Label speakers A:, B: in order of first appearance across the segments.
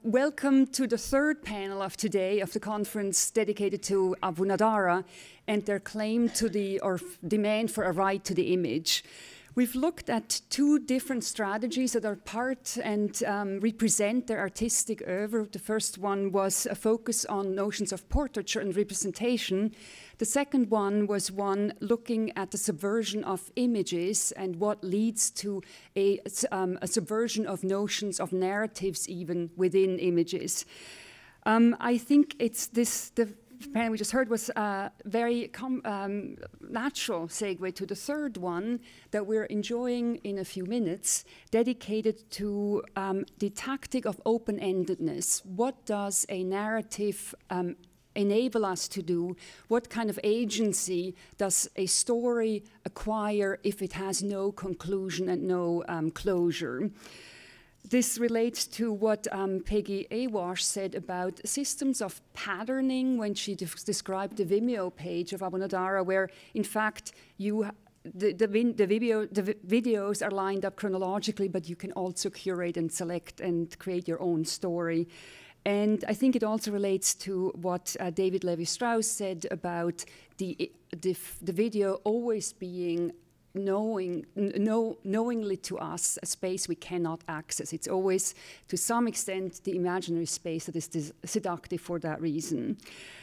A: Welcome to the third panel of today of the conference dedicated to Abounaddara and their claim to or demand for a right to the image. We've looked at two different strategies that are part and represent their artistic oeuvre. The first one was a focus on notions of portraiture and representation. The second one was one looking at the subversion of images and what leads to a subversion of notions of narratives even within images. I think it's the panel we just heard was a very natural segue to the third one that we're enjoying in a few minutes, dedicated to the tactic of open-endedness. What does a narrative enable us to do? What kind of agency does a story acquire if it has no conclusion and no closure? This relates to what Peggy Awash said about systems of patterning when she described the Vimeo page of Abounaddara, where in fact the videos are lined up chronologically, but you can also curate and select and create your own story. And I think it also relates to what David Levi-Strauss said about the video always being knowingly to us a space we cannot access. It's always, to some extent, the imaginary space that is seductive for that reason.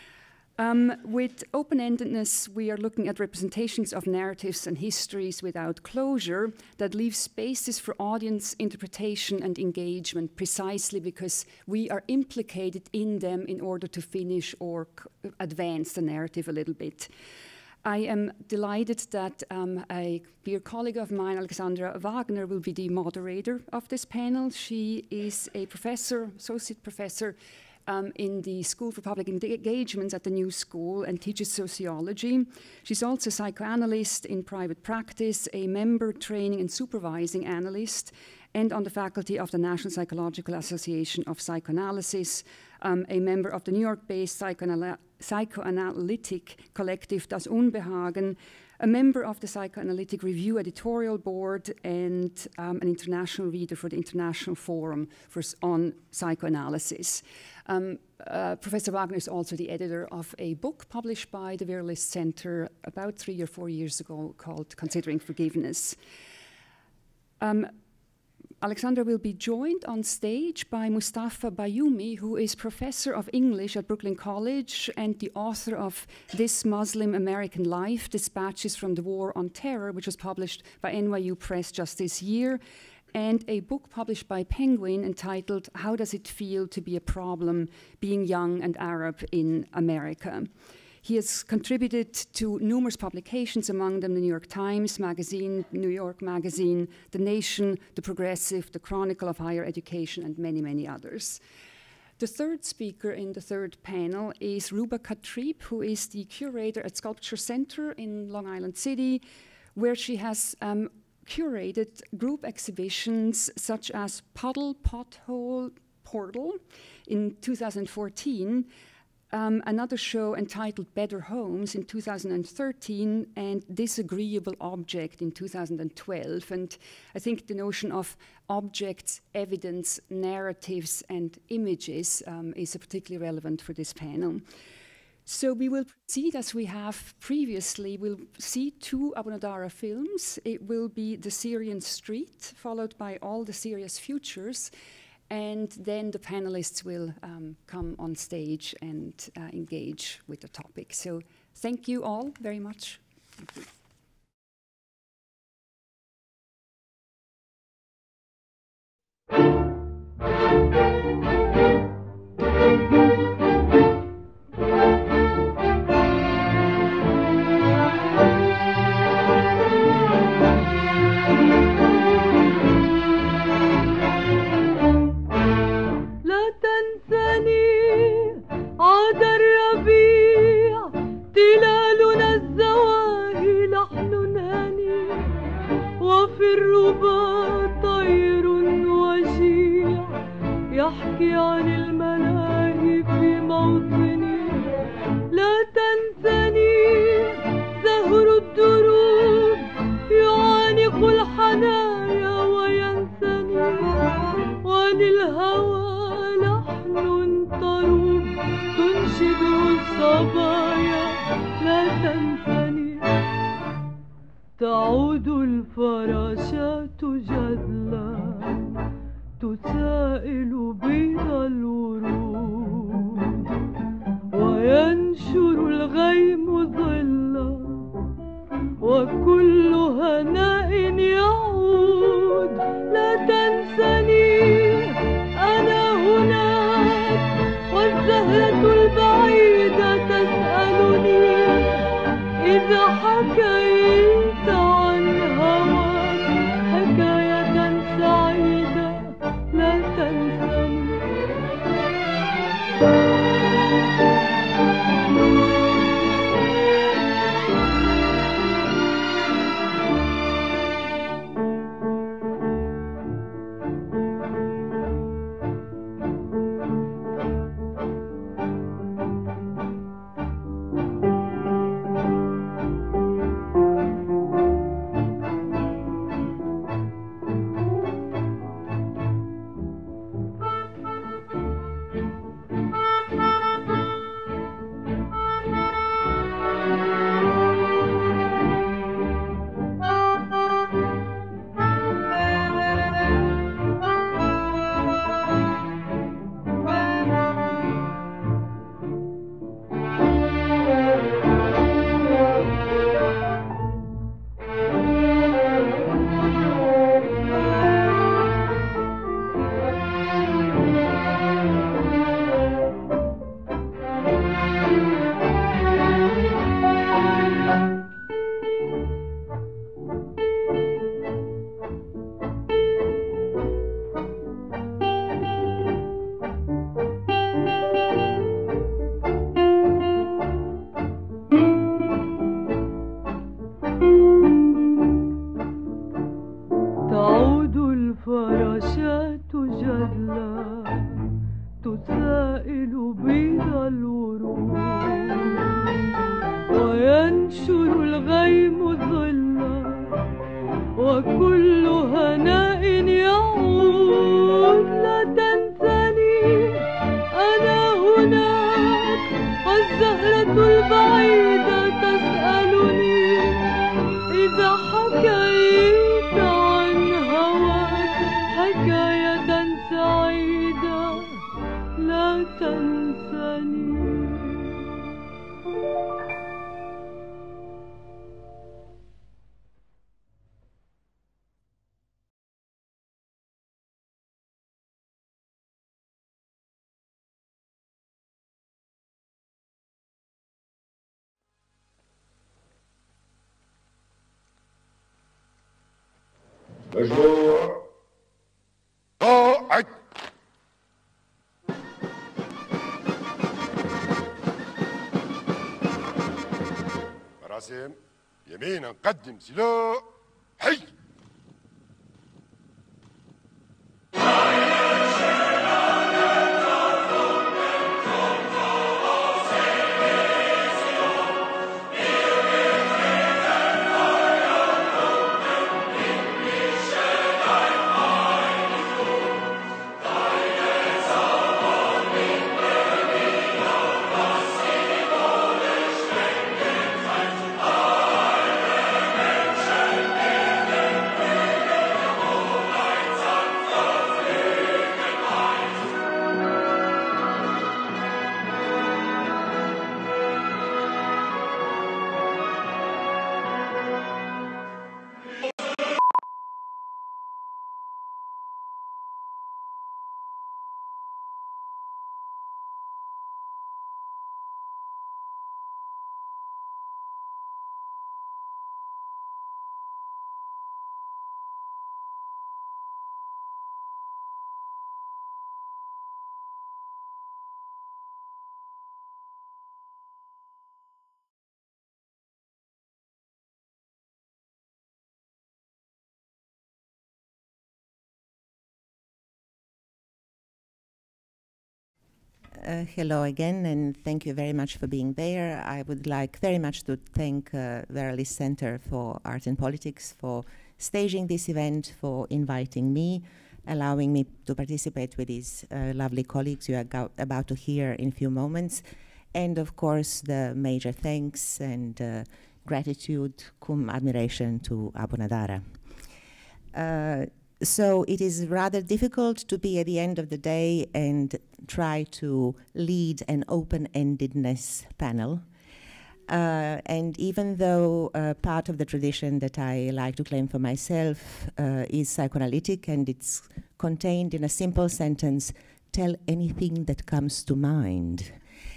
A: With open-endedness, we are looking at representations of narratives and histories without closure that leave spaces for audience interpretation and engagement, precisely because we are implicated in them in order to finish or advance the narrative a little bit. I am delighted that a dear colleague of mine, Alexandra Wagner, will be the moderator of this panel. She is a professor, associate professor, in the School for Public Engagements at the New School and teaches sociology. She's also a psychoanalyst in private practice, a member training and supervising analyst, and on the faculty of the National Psychological Association of Psychoanalysis, a member of the New York-based psychoanalytic collective Das Unbehagen, a member of the Psychoanalytic Review editorial board, and an international reader for the International Forum on Psychoanalysis. Professor Wagner is also the editor of a book published by the Vera List Center about 3 or 4 years ago called Considering Forgiveness. Alexandra will be joined on stage by Mustafa Bayoumi, who is professor of English at Brooklyn College and the author of This Muslim American Life, Dispatches from the War on Terror, which was published by NYU Press just this year, and a book published by Penguin entitled How Does It Feel to Be a Problem Being Young and Arab in America? He has contributed to numerous publications, among them the New York Times Magazine, New York Magazine, The Nation, The Progressive, The Chronicle of Higher Education, and many, many others. The third speaker in the third panel is Ruba Katrib, who is the curator at Sculpture Center in Long Island City, where she has curated group exhibitions such as Puddle, Pothole, Portal in 2014, another show entitled Better Homes in 2013, and Disagreeable Object in 2012. And I think the notion of objects, evidence, narratives, and images is particularly relevant for this panel. So we will proceed as we have previously. We'll see 2 Abounaddara films. It will be The Syrian Street, followed by All the Syria's Futures. And then the panelists will come on stage and engage with the topic. So thank you all very much. Thank you.
B: عاد الربيع تلالنا الزواهي لحن هاني وفي الربا طير وجيع يحكي عن الملاهي في موطني لا تنسني زهر الدروب يعانق الحنايا وينسني وللهوى لحن لحن طروب تنشده الصبايا لا تنسني تعود الفراشات جذلا تسائل بيض الورود وينشر الغيم ظلا وكل هناء يعود لا تنسني أنا هناك والزهرة البعيدة تسألني إذا حكيت عن هواك حكاية سعيدة لا تنسني
C: مجموع قاعد. مراسم يمينا نقدم سلاح حي.
D: Hello again, and thank you very much for being there. I would like very much to thank Vera List Center for Art and Politics for staging this event, for inviting me. allowing me to participate with these lovely colleagues you are about to hear in a few moments. And of course, the major thanks and gratitude, cum admiration to Abounaddara. So it is rather difficult to be at the end of the day and try to lead an open-endedness panel. And even though part of the tradition that I like to claim for myself is psychoanalytic, and it's contained in a simple sentence, tell anything that comes to mind.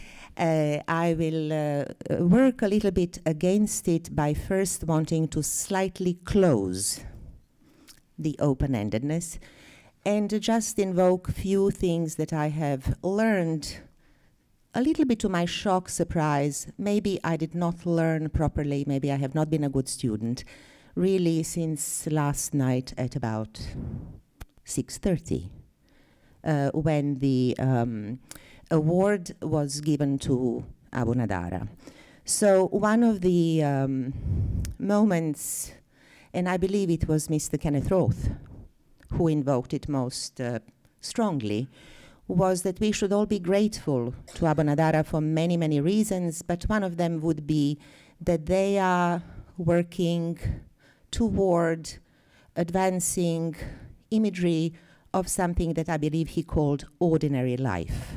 D: I will work a little bit against it by first wanting to slightly close the open-endedness and just invoke few things that I have learned a little bit to my shock, surprise. Maybe I did not learn properly, maybe I have not been a good student, really since last night at about 6:30, when the award was given to Abounaddara. So one of the moments, and I believe it was Mr. Kenneth Roth who invoked it most strongly, was that we should all be grateful to Abounaddara for many, many reasons, but one of them would be that they are working toward advancing imagery of something that I believe he called ordinary life.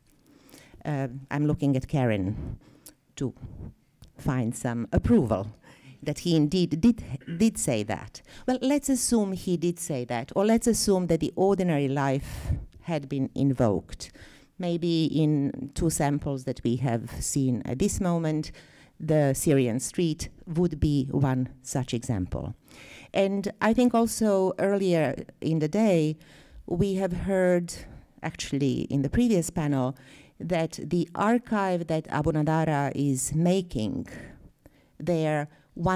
D: I'm looking at Karen to find some approval that he indeed did say that. Well, let's assume he did say that, or let's assume that the ordinary life had been invoked. Maybe in two samples that we have seen at this moment, the Syrian street would be one such example. And I think also earlier in the day, we have heard, actually in the previous panel, that the archive that Abounaddara is making, their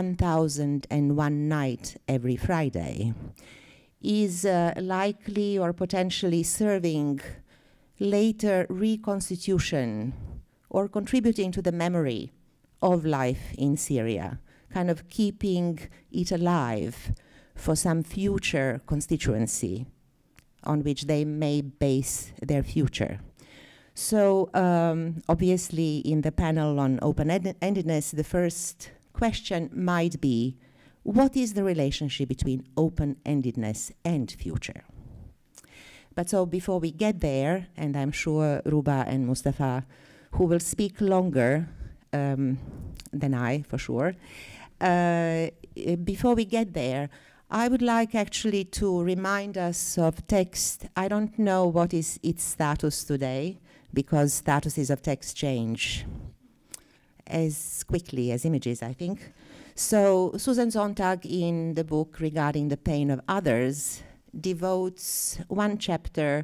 D: 1001 night every Friday, is likely or potentially serving later reconstitution or contributing to the memory of life in Syria, kind of keeping it alive for some future constituency on which they may base their future. So obviously in the panel on open-endedness, the first question might be, what is the relationship between open-endedness and future? But so before we get there, and I'm sure Ruba and Mustafa, who will speak longer than I, for sure, before we get there, I would like actually to remind us of text. I don't know what is its status today, because statuses of text change as quickly as images, I think. So Susan Sontag, in the book regarding the pain of others, devotes one chapter,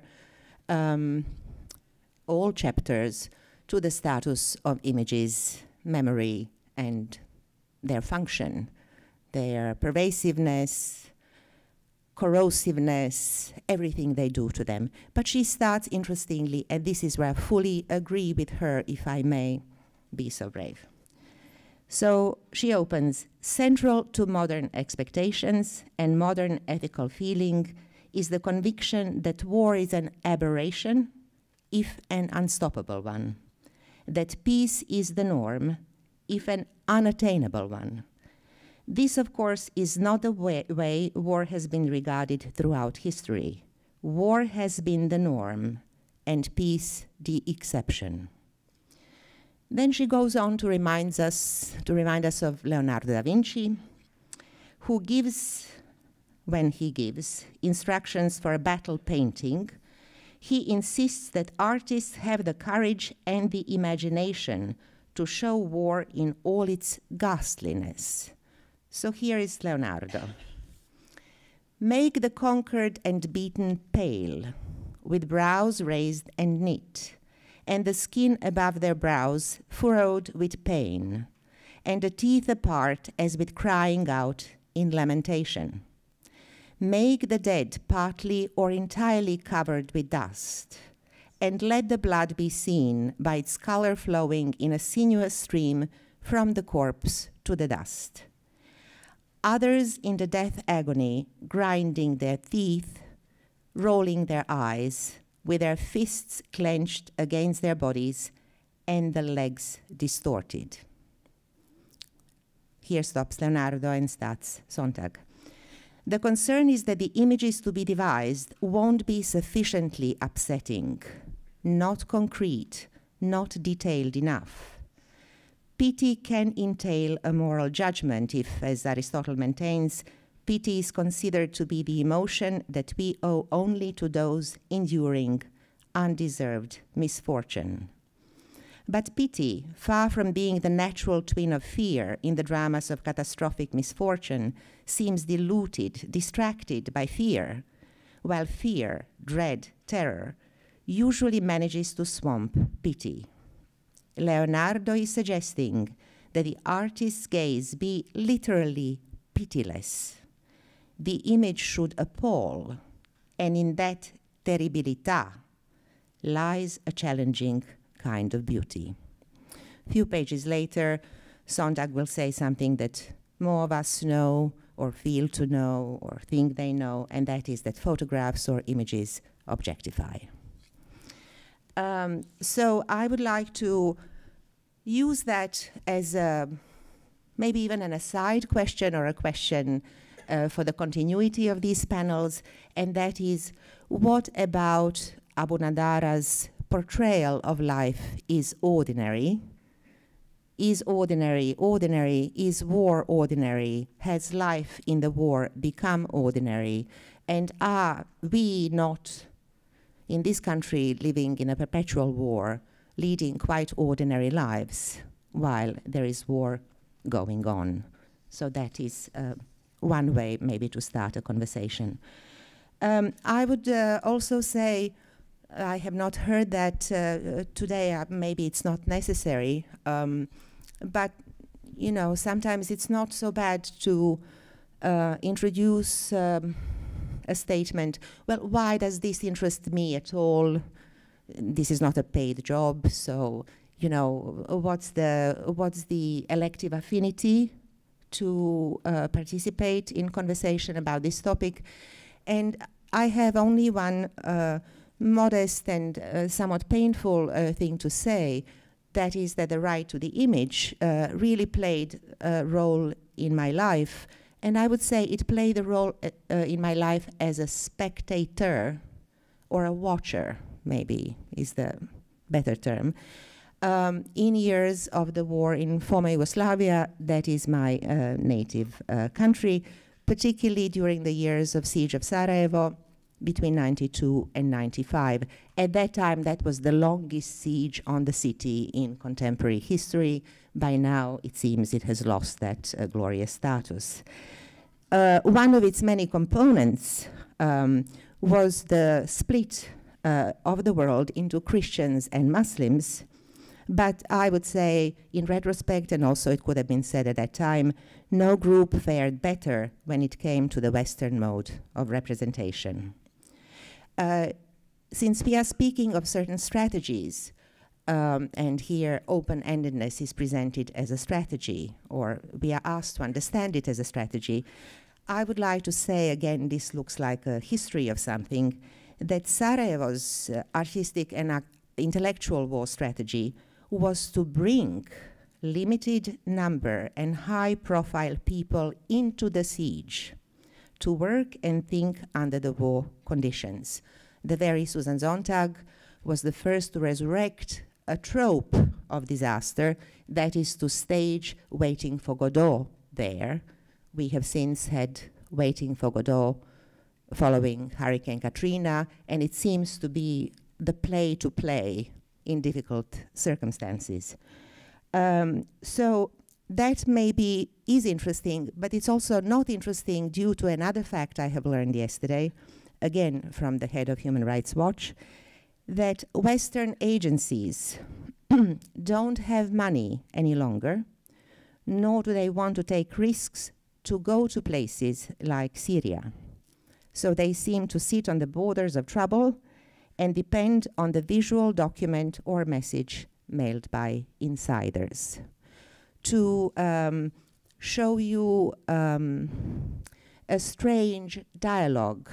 D: all chapters, to the status of images, memory, and their function, their pervasiveness, corrosiveness, everything they do to them. But she starts, interestingly, and this is where I fully agree with her, if I may be so brave. So she opens, central to modern expectations and modern ethical feeling is the conviction that war is an aberration, if an unstoppable one, that peace is the norm, if an unattainable one. This, of course, is not the way war has been regarded throughout history. War has been the norm, and peace the exception. Then she goes on to remind us of Leonardo da Vinci, who gives, when he gives, instructions for a battle painting, he insists that artists have the courage and the imagination to show war in all its ghastliness. So here is Leonardo. Make the conquered and beaten pale, with brows raised and knit, and the skin above their brows furrowed with pain, and the teeth apart as with crying out in lamentation. Make the dead partly or entirely covered with dust, and let the blood be seen by its color flowing in a sinuous stream from the corpse to the dust. Others in the death agony, grinding their teeth, rolling their eyes, with their fists clenched against their bodies and the legs distorted. Here stops Leonardo and starts Sontag. The concern is that the images to be devised won't be sufficiently upsetting, not concrete, not detailed enough. Pity can entail a moral judgment if, as Aristotle maintains, pity is considered to be the emotion that we owe only to those enduring undeserved misfortune. But pity, far from being the natural twin of fear in the dramas of catastrophic misfortune, seems diluted, distracted by fear, while fear, dread, terror, usually manages to swamp pity. Leonardo is suggesting that the artist's gaze be literally pitiless. The image should appall, and in that terribilità lies a challenging kind of beauty. A few pages later, Sontag will say something that more of us know or feel to know or think they know, and that is that photographs or images objectify. So I would like to use that as maybe even an aside question or a question for the continuity of these panels, and that is, what about Abounaddara's portrayal of life is ordinary? Is ordinary ordinary? Is war ordinary? Has life in the war become ordinary? And are we not, in this country, living in a perpetual war, leading quite ordinary lives while there is war going on? So that is one way maybe to start a conversation. I would also say, I have not heard that today, maybe it's not necessary, but you know, sometimes it's not so bad to introduce a statement, well, why does this interest me at all? This is not a paid job, so you know, what's the elective affinity to participate in conversation about this topic? And I have only one modest and somewhat painful thing to say, that is that the right to the image really played a role in my life, and I would say it played a role in my life as a spectator or a watcher, maybe is the better term. In years of the war in former Yugoslavia, that is my native country, particularly during the years of siege of Sarajevo, between 92 and 95. At that time, that was the longest siege on the city in contemporary history. By now, it seems it has lost that glorious status. One of its many components was the split of the world into Christians and Muslims. But I would say, in retrospect, and also it could have been said at that time, no group fared better when it came to the Western mode of representation. Since we are speaking of certain strategies, and here open-endedness is presented as a strategy, or we are asked to understand it as a strategy, I would like to say, again, this looks like a history of something, that Sarajevo's artistic and intellectual war strategy was to bring limited number and high-profile people into the siege to work and think under the war conditions. The very Susan Sontag was the first to resurrect a trope of disaster, that is to stage Waiting for Godot there. We have since had Waiting for Godot following Hurricane Katrina, and it seems to be the play to play in difficult circumstances. So that maybe is interesting, but it's also not interesting due to another fact I have learned yesterday, again from the head of Human Rights Watch, that Western agencies don't have money any longer, nor do they want to take risks to go to places like Syria. So they seem to sit on the borders of trouble and depend on the visual document or message mailed by insiders. To show you a strange dialogue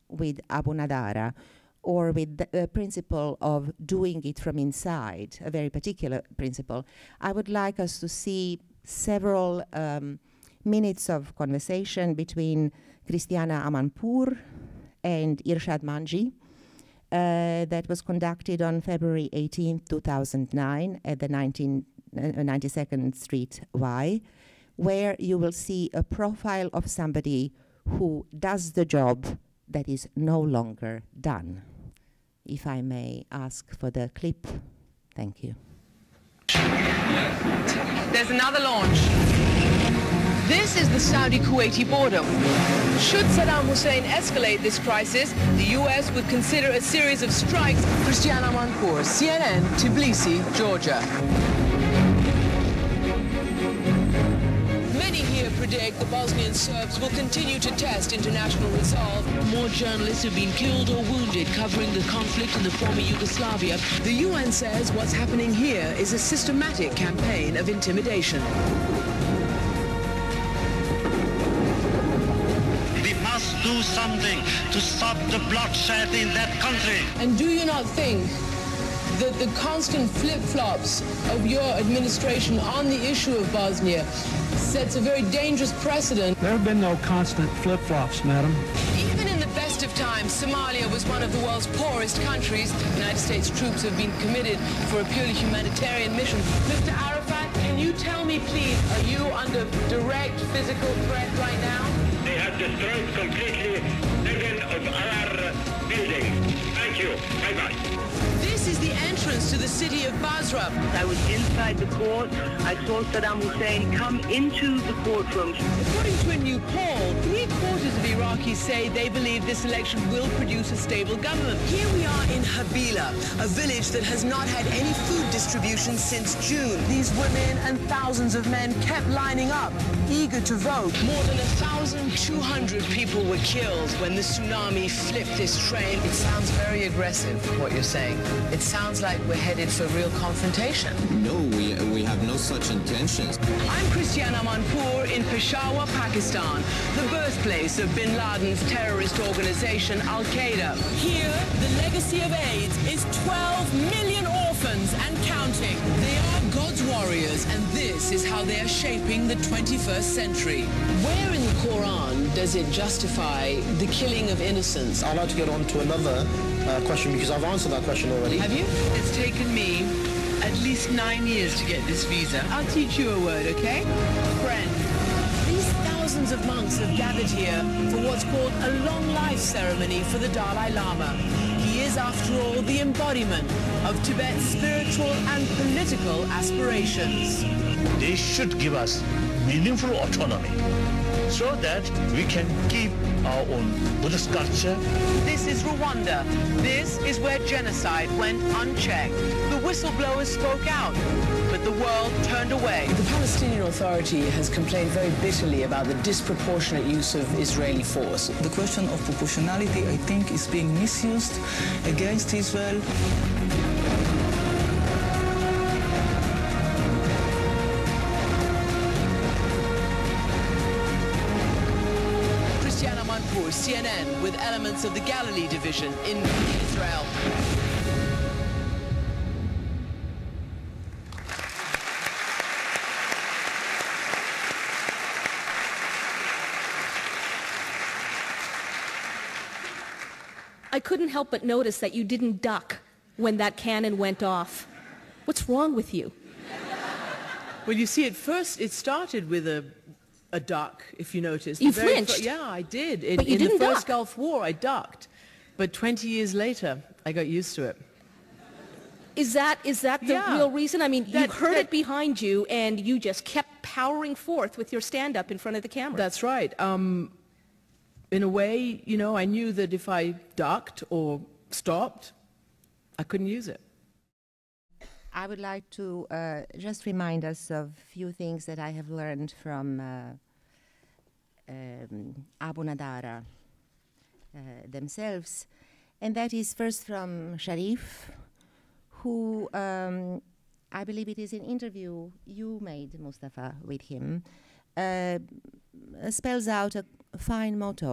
D: with Abounaddara, or with the principle of doing it from inside, a very particular principle, I would like us to see several minutes of conversation between Christiana Amanpour and Irshad Manji that was conducted on February 18, 2009 at the 92nd Street Y, where you will see a profile of somebody who does the job that is no longer done. If I may ask for the clip. Thank you.
E: There's another launch. This is the Saudi-Kuwaiti border. Should Saddam Hussein escalate this crisis, the U.S. would consider a series of strikes. Christiana Amanpour, CNN, Tbilisi, Georgia. Many here predict the Bosnian Serbs will continue to test international resolve.
F: More journalists have been killed or wounded covering the conflict in the former Yugoslavia.
E: The UN says what's happening here is a systematic campaign of intimidation.
G: We must do something to stop the bloodshed in that country.
E: And do you not think that the constant flip-flops of your administration on the issue of Bosnia sets a very dangerous precedent?
H: There have been no constant flip-flops, madam.
E: Even in the best of times, Somalia was one of the world's poorest countries. United States troops have been committed for a purely humanitarian mission. Mr. Arafat, can you tell me, please, are you under direct physical threat right now?
G: They have destroyed completely 7 of our buildings. Thank you. Bye-bye.
E: This is the entrance to the city of Basra.
I: I was inside the court. I saw Saddam Hussein come into the courtroom.
E: According to a new poll, 3/4 of Iraqis say they believe this election will produce a stable government. Here we are in Habila, a village that has not had any food distribution since June. These women and thousands of men kept lining up, eager to vote. More than 1,200 people were killed when the tsunami flipped this train. It sounds very aggressive, what you're saying. It sounds like we're headed for real confrontation.
J: No, we have no such intentions.
E: I'm Christiana Amanpour in Peshawar, Pakistan, the birthplace of bin Laden's terrorist organization, Al-Qaeda. Here, the legacy of AIDS is 12 million orphans and counting. They are God's warriors, and this is how they are shaping the 21st century. Where in the Quran does it justify the killing of innocents?
K: I'd like to get on to another question, because I've answered that question already.
E: Have you? It's taken me at least 9 years to get this visa. I'll teach you a word, okay? Friend. These thousands of monks have gathered here for what's called a long life ceremony for the Dalai Lama. He is, after all, the embodiment of Tibet's spiritual and political aspirations.
L: They should give us meaningful autonomy so that we can keep our own Buddhist culture.
E: This is Rwanda. This is where genocide went unchecked. The whistleblowers spoke out, but the world turned away. The Palestinian Authority has complained very bitterly about the disproportionate use of Israeli force.
M: The question of proportionality, I think, is being misused against Israel.
E: CNN with elements of the Galilee division in Israel.
N: I couldn't help but notice that you didn't duck when that cannon went off. What's wrong with you?
E: Well, you see, at first it started with a duck, if you noticed.
N: You flinched?
E: Yeah, I did.
N: But you didn't
E: in the first
N: duck.
E: Gulf War, I ducked. But 20 years later, I got used to it.
N: Is that the real reason? I mean, you heard it behind you, and you just kept powering forth with your stand-up in front of the camera.
E: That's right. In a way, you know, I knew that if I ducked or stopped, I couldn't use it.
D: I would like to just remind us of a few things that I have learned from Abounaddara themselves. And that is first from Sharif, who I believe it is an interview you made, Mustafa, with him, spells out a fine motto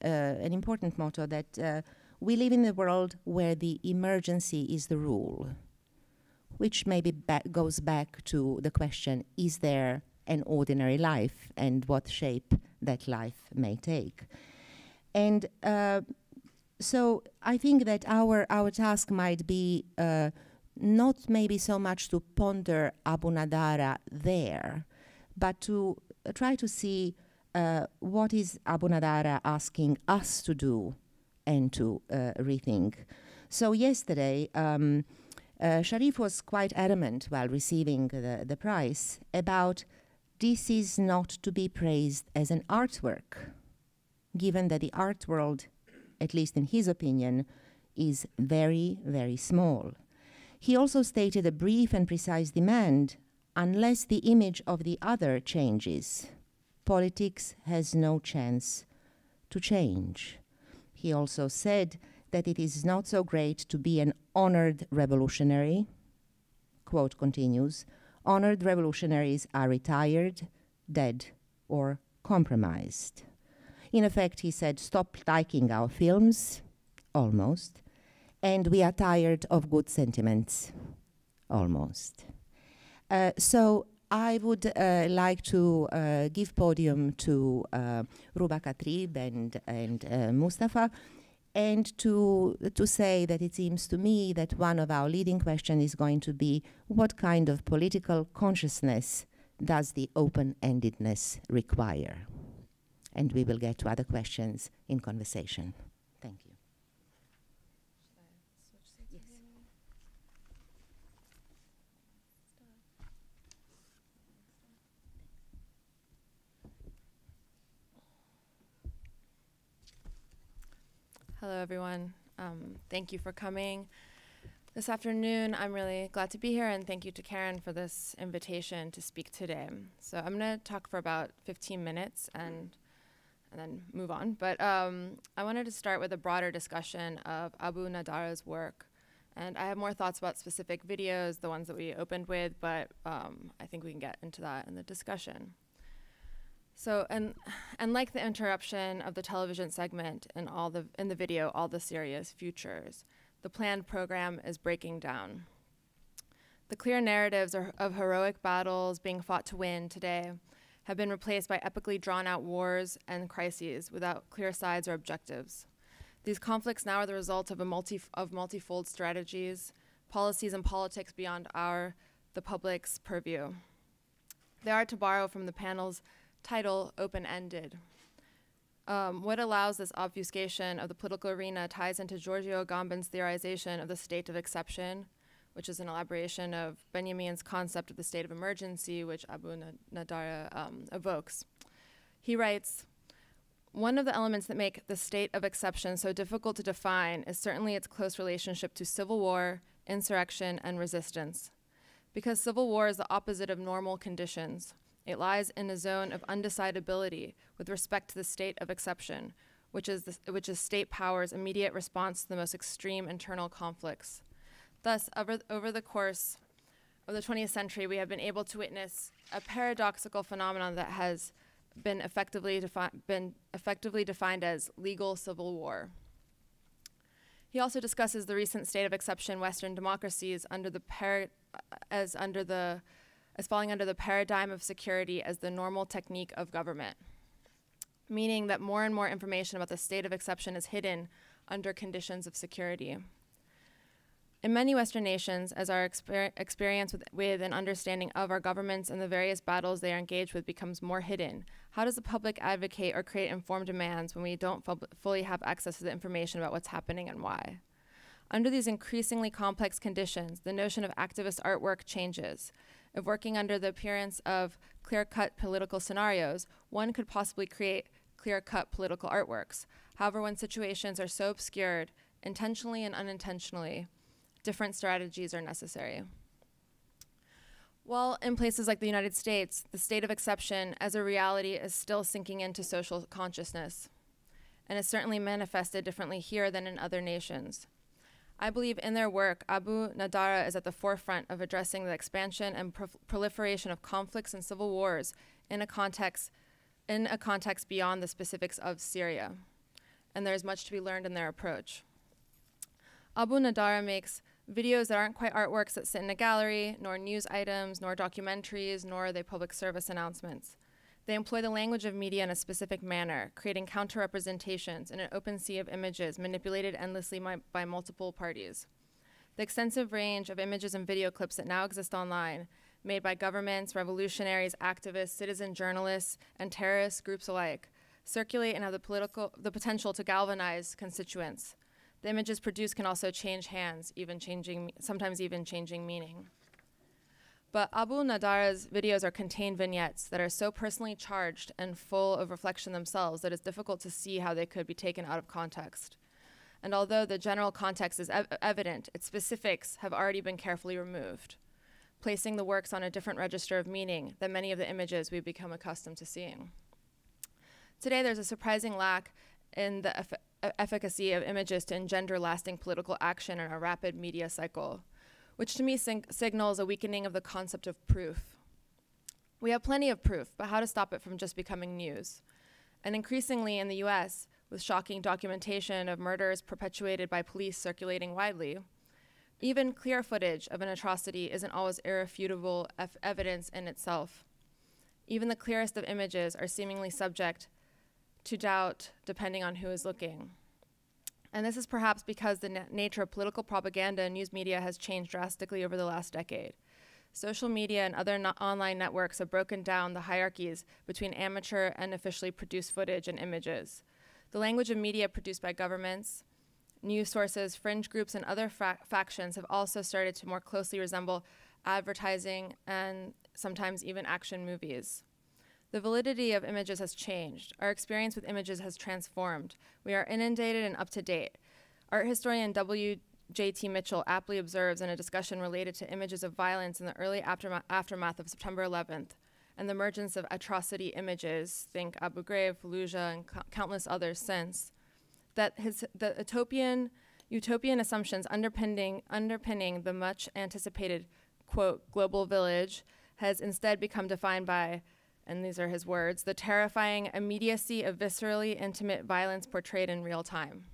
D: an important motto that we live in a world where the emergency is the rule, which maybe goes back to the question, is there an ordinary life and what shape that life may take? And so I think that our task might be not maybe so much to ponder Abounaddara there, but to try to see what is Abounaddara asking us to do and to rethink. So yesterday, Sharif was quite adamant while receiving the prize about this is not to be praised as an artwork, given that the art world, at least in his opinion, is very, very small. He also stated a brief and precise demand: unless the image of the other changes, politics has no chance to change. He also said that it is not so great to be an honored revolutionary. Quote continues, "Honored revolutionaries are retired, dead, or compromised." In effect, he said, stop liking our films, almost, and we are tired of good sentiments, almost. So I would like to give podium to Ruba Katrib and Mustafa, and to say that it seems to me that one of our leading questions is going to be, what kind of political consciousness does the open-endedness require? And we will get to other questions in conversation. Thank you.
O: Hello, everyone. Thank you for coming this afternoon. I'm really glad to be here, and thank you to Karen for this invitation to speak today. So I'm going to talk for about 15 minutes and then move on. But I wanted to start with a broader discussion of Abounaddara's work. And I have more thoughts about specific videos, the ones that we opened with, but I think we can get into that in the discussion. So, and like the interruption of the television segment and in the video, All the Syria's Futures, the planned program is breaking down. The clear narratives of heroic battles being fought to win today have been replaced by epically drawn-out wars and crises without clear sides or objectives. These conflicts now are the result of multifold strategies, policies, and politics beyond the public's purview. They are, to borrow from the panel's title, open-ended. What allows this obfuscation of the political arena ties into Giorgio Agamben's theorization of the state of exception, which is an elaboration of Benjamin's concept of the state of emergency, which Abounaddara evokes. He writes, "One of the elements that make the state of exception so difficult to define is certainly its close relationship to civil war, insurrection, and resistance. Because civil war is the opposite of normal conditions, it lies in a zone of undecidability with respect to the state of exception, which is state power's immediate response to the most extreme internal conflicts. Thus, over the course of the 20th century, we have been able to witness a paradoxical phenomenon that has been effectively defined as legal civil war." He also discusses the recent state of exception Western democracies as falling under the paradigm of security as the normal technique of government, meaning that more and more information about the state of exception is hidden under conditions of security. In many Western nations, as our experience with and understanding of our governments and the various battles they are engaged with becomes more hidden, how does the public advocate or create informed demands when we don't fully have access to the information about what's happening and why? Under these increasingly complex conditions, the notion of activist artwork changes. If working under the appearance of clear-cut political scenarios, one could possibly create clear-cut political artworks. However, when situations are so obscured, intentionally and unintentionally, different strategies are necessary. While in places like the United States, the state of exception as a reality is still sinking into social consciousness, and is certainly manifested differently here than in other nations. I believe in their work, Abounaddara is at the forefront of addressing the expansion and proliferation of conflicts and civil wars in a context beyond the specifics of Syria. and there's much to be learned in their approach. Abounaddara makes videos that aren't quite artworks that sit in a gallery, nor news items, nor documentaries, nor are they public service announcements. They employ the language of media in a specific manner, creating counter-representations in an open sea of images manipulated endlessly by multiple parties. The extensive range of images and video clips that now exist online, made by governments, revolutionaries, activists, citizen journalists, and terrorist groups alike, circulate and have the potential to galvanize constituents. The images produced can also change hands, sometimes even changing meaning. But Abounaddara's videos are contained vignettes that are so personally charged and full of reflection themselves that it's difficult to see how they could be taken out of context. And although the general context is evident, its specifics have already been carefully removed, placing the works on a different register of meaning than many of the images we've become accustomed to seeing. Today, there's a surprising lack in the efficacy of images to engender lasting political action in a rapid media cycle, which to me signals a weakening of the concept of proof. We have plenty of proof, but how to stop it from just becoming news? And increasingly in the US, with shocking documentation of murders perpetuated by police circulating widely, even clear footage of an atrocity isn't always irrefutable evidence in itself. Even the clearest of images are seemingly subject to doubt depending on who is looking. And this is perhaps because the nature of political propaganda and news media has changed drastically over the last decade. Social media and other online networks have broken down the hierarchies between amateur and officially produced footage and images. The language of media produced by governments, news sources, fringe groups, and other factions have also started to more closely resemble advertising and sometimes even action movies. The validity of images has changed. Our experience with images has transformed. We are inundated and up to date. Art historian W.J.T. Mitchell aptly observes in a discussion related to images of violence in the early aftermath of September 11th and the emergence of atrocity images, think Abu Ghraib, Fallujah, and countless others since, that the utopian assumptions underpinning the much anticipated, quote, global village has instead become defined by, and these are his words, the terrifying immediacy of viscerally intimate violence portrayed in real time.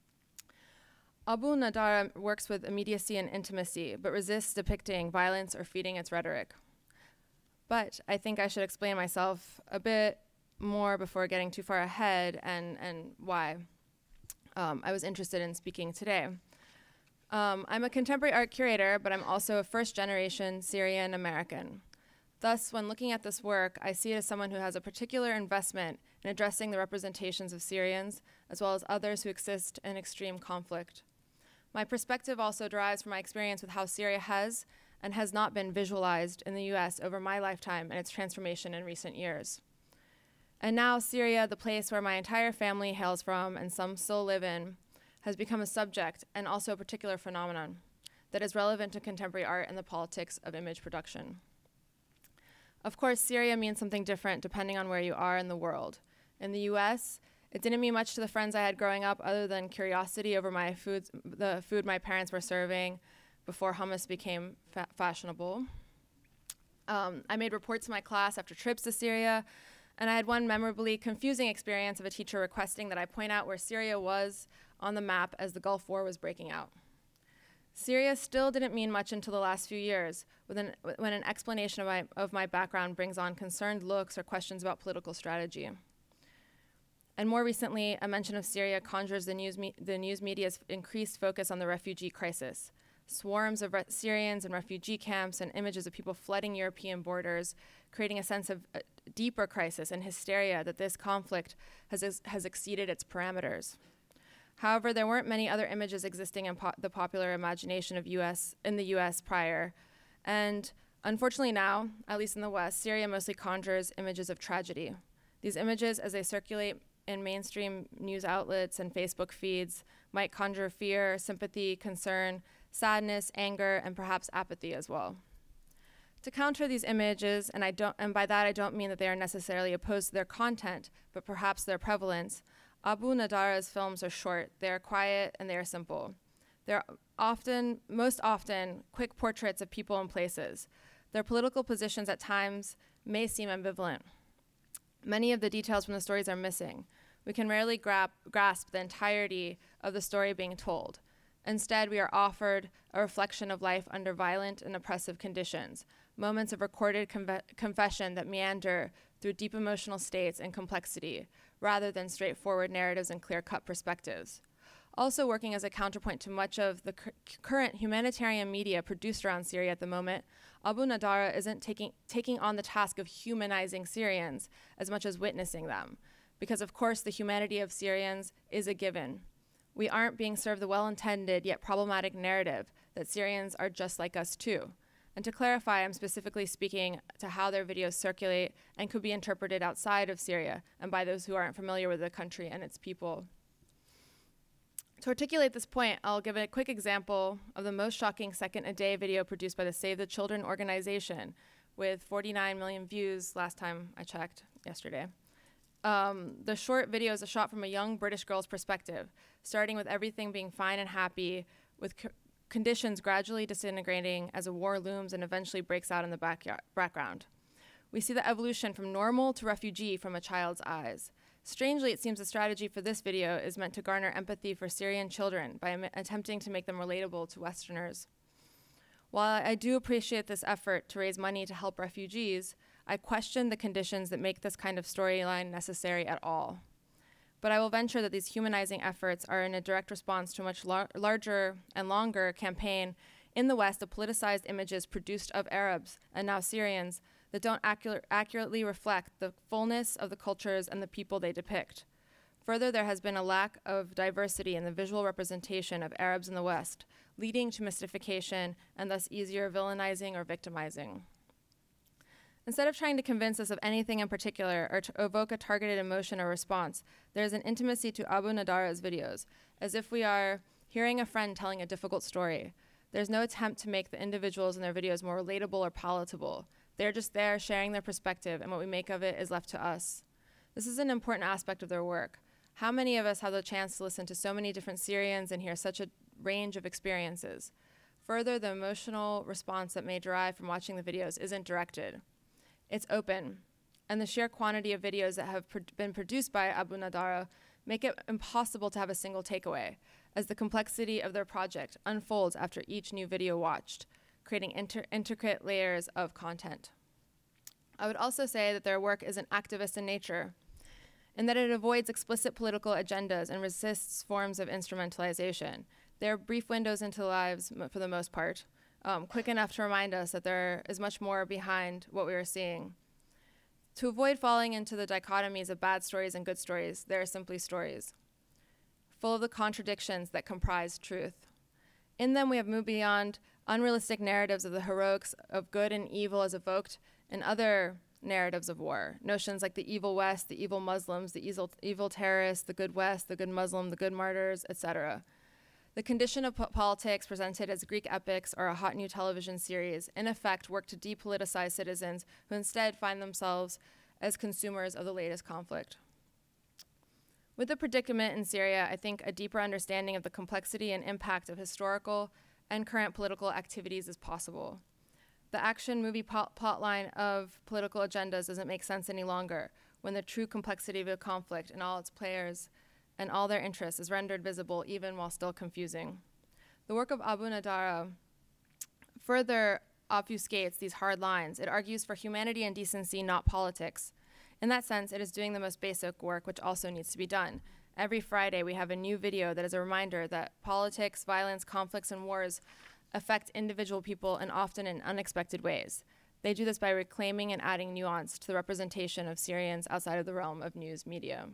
O: Abounaddara works with immediacy and intimacy, but resists depicting violence or feeding its rhetoric. But I think I should explain myself a bit more before getting too far ahead and why I was interested in speaking today. I'm a contemporary art curator, but I'm also a first-generation Syrian American. Thus, when looking at this work, I see it as someone who has a particular investment in addressing the representations of Syrians, as well as others who exist in extreme conflict. My perspective also derives from my experience with how Syria has and has not been visualized in the US over my lifetime and its transformation in recent years. And now Syria, the place where my entire family hails from and some still live in, has become a subject and also a particular phenomenon that is relevant to contemporary art and the politics of image production. Of course, Syria means something different depending on where you are in the world. In the US, it didn't mean much to the friends I had growing up other than curiosity over the food my parents were serving before hummus became fashionable. I made reports to my class after trips to Syria, and I had one memorably confusing experience of a teacher requesting that I point out where Syria was on the map as the Gulf War was breaking out. Syria still didn't mean much until the last few years, when an explanation of my background brings on concerned looks or questions about political strategy. And more recently, a mention of Syria conjures the news media's increased focus on the refugee crisis. Swarms of Syrians in refugee camps and images of people flooding European borders, creating a sense of a deeper crisis and hysteria that this conflict has exceeded its parameters. However, there weren't many other images existing in the popular imagination of in the US prior. And unfortunately now, at least in the West, Syria mostly conjures images of tragedy. These images, as they circulate in mainstream news outlets and Facebook feeds, might conjure fear, sympathy, concern, sadness, anger, and perhaps apathy as well. To counter these images, and by that I don't mean that they are necessarily opposed to their content, but perhaps their prevalence, Abounaddara's films are short, they are quiet, and they are simple. They're most often, quick portraits of people and places. Their political positions at times may seem ambivalent. Many of the details from the stories are missing. We can rarely grasp the entirety of the story being told. Instead, we are offered a reflection of life under violent and oppressive conditions, moments of recorded confession that meander through deep emotional states and complexity, rather than straightforward narratives and clear-cut perspectives. Also working as a counterpoint to much of the current humanitarian media produced around Syria at the moment, Abounaddara isn't taking on the task of humanizing Syrians as much as witnessing them, because of course the humanity of Syrians is a given. We aren't being served the well-intended yet problematic narrative that Syrians are just like us too. And to clarify, I'm specifically speaking to how their videos circulate and could be interpreted outside of Syria and by those who aren't familiar with the country and its people. To articulate this point, I'll give a quick example of the most shocking second-a-day video produced by the Save the Children organization, with 49 million views last time I checked, yesterday. The short video is a shot from a young British girl's perspective, starting with everything being fine and happy, with conditions gradually disintegrating as a war looms and eventually breaks out in the background. We see the evolution from normal to refugee from a child's eyes. Strangely, it seems the strategy for this video is meant to garner empathy for Syrian children by attempting to make them relatable to Westerners. While I do appreciate this effort to raise money to help refugees, I question the conditions that make this kind of storyline necessary at all. But I will venture that these humanizing efforts are in a direct response to a much larger and longer campaign in the West of politicized images produced of Arabs and now Syrians that don't accurately reflect the fullness of the cultures and the people they depict. Further, there has been a lack of diversity in the visual representation of Arabs in the West, leading to mystification and thus easier villainizing or victimizing. Instead of trying to convince us of anything in particular or to evoke a targeted emotion or response, there is an intimacy to Abounaddara's videos, as if we are hearing a friend telling a difficult story. There's no attempt to make the individuals in their videos more relatable or palatable. They're just there sharing their perspective, and what we make of it is left to us. This is an important aspect of their work. How many of us have the chance to listen to so many different Syrians and hear such a range of experiences? Further, the emotional response that may derive from watching the videos isn't directed. It's open, and the sheer quantity of videos that have been produced by Abounaddara make it impossible to have a single takeaway, as the complexity of their project unfolds after each new video watched, creating intricate layers of content. I would also say that their work is an activist in nature, in that it avoids explicit political agendas and resists forms of instrumentalization. They are brief windows into lives, for the most part, quick enough to remind us that there is much more behind what we are seeing. To avoid falling into the dichotomies of bad stories and good stories, they are simply stories, full of the contradictions that comprise truth. In them, we have moved beyond unrealistic narratives of the heroics of good and evil as evoked in other narratives of war. Notions like the evil West, the evil Muslims, the evil terrorists, the good West, the good Muslim, the good martyrs, etc. The condition of politics presented as Greek epics or a hot new television series, in effect, work to depoliticize citizens who instead find themselves as consumers of the latest conflict. With the predicament in Syria, I think a deeper understanding of the complexity and impact of historical and current political activities is possible. The action movie plotline of political agendas doesn't make sense any longer when the true complexity of a conflict and all its players and all their interests is rendered visible even while still confusing. The work of Abounaddara further obfuscates these hard lines. It argues for humanity and decency, not politics. In that sense, it is doing the most basic work, which also needs to be done. Every Friday, we have a new video that is a reminder that politics, violence, conflicts, and wars affect individual people and often in unexpected ways. They do this by reclaiming and adding nuance to the representation of Syrians outside of the realm of news media.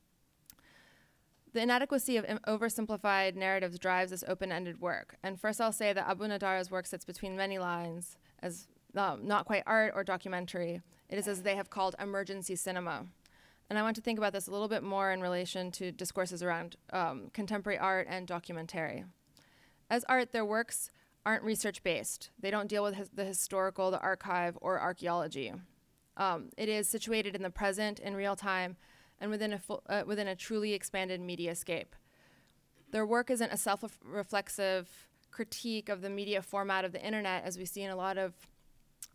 O: The inadequacy of oversimplified narratives drives this open-ended work. And first I'll say that Abounaddara's work sits between many lines as not quite art or documentary. It is, as they have called, emergency cinema. And I want to think about this a little bit more in relation to discourses around contemporary art and documentary. As art, their works aren't research-based. They don't deal with the historical, the archive, or archaeology. It is situated in the present, in real time, and within a truly expanded mediascape. Their work isn't a self-reflexive critique of the media format of the internet, as we see in a lot of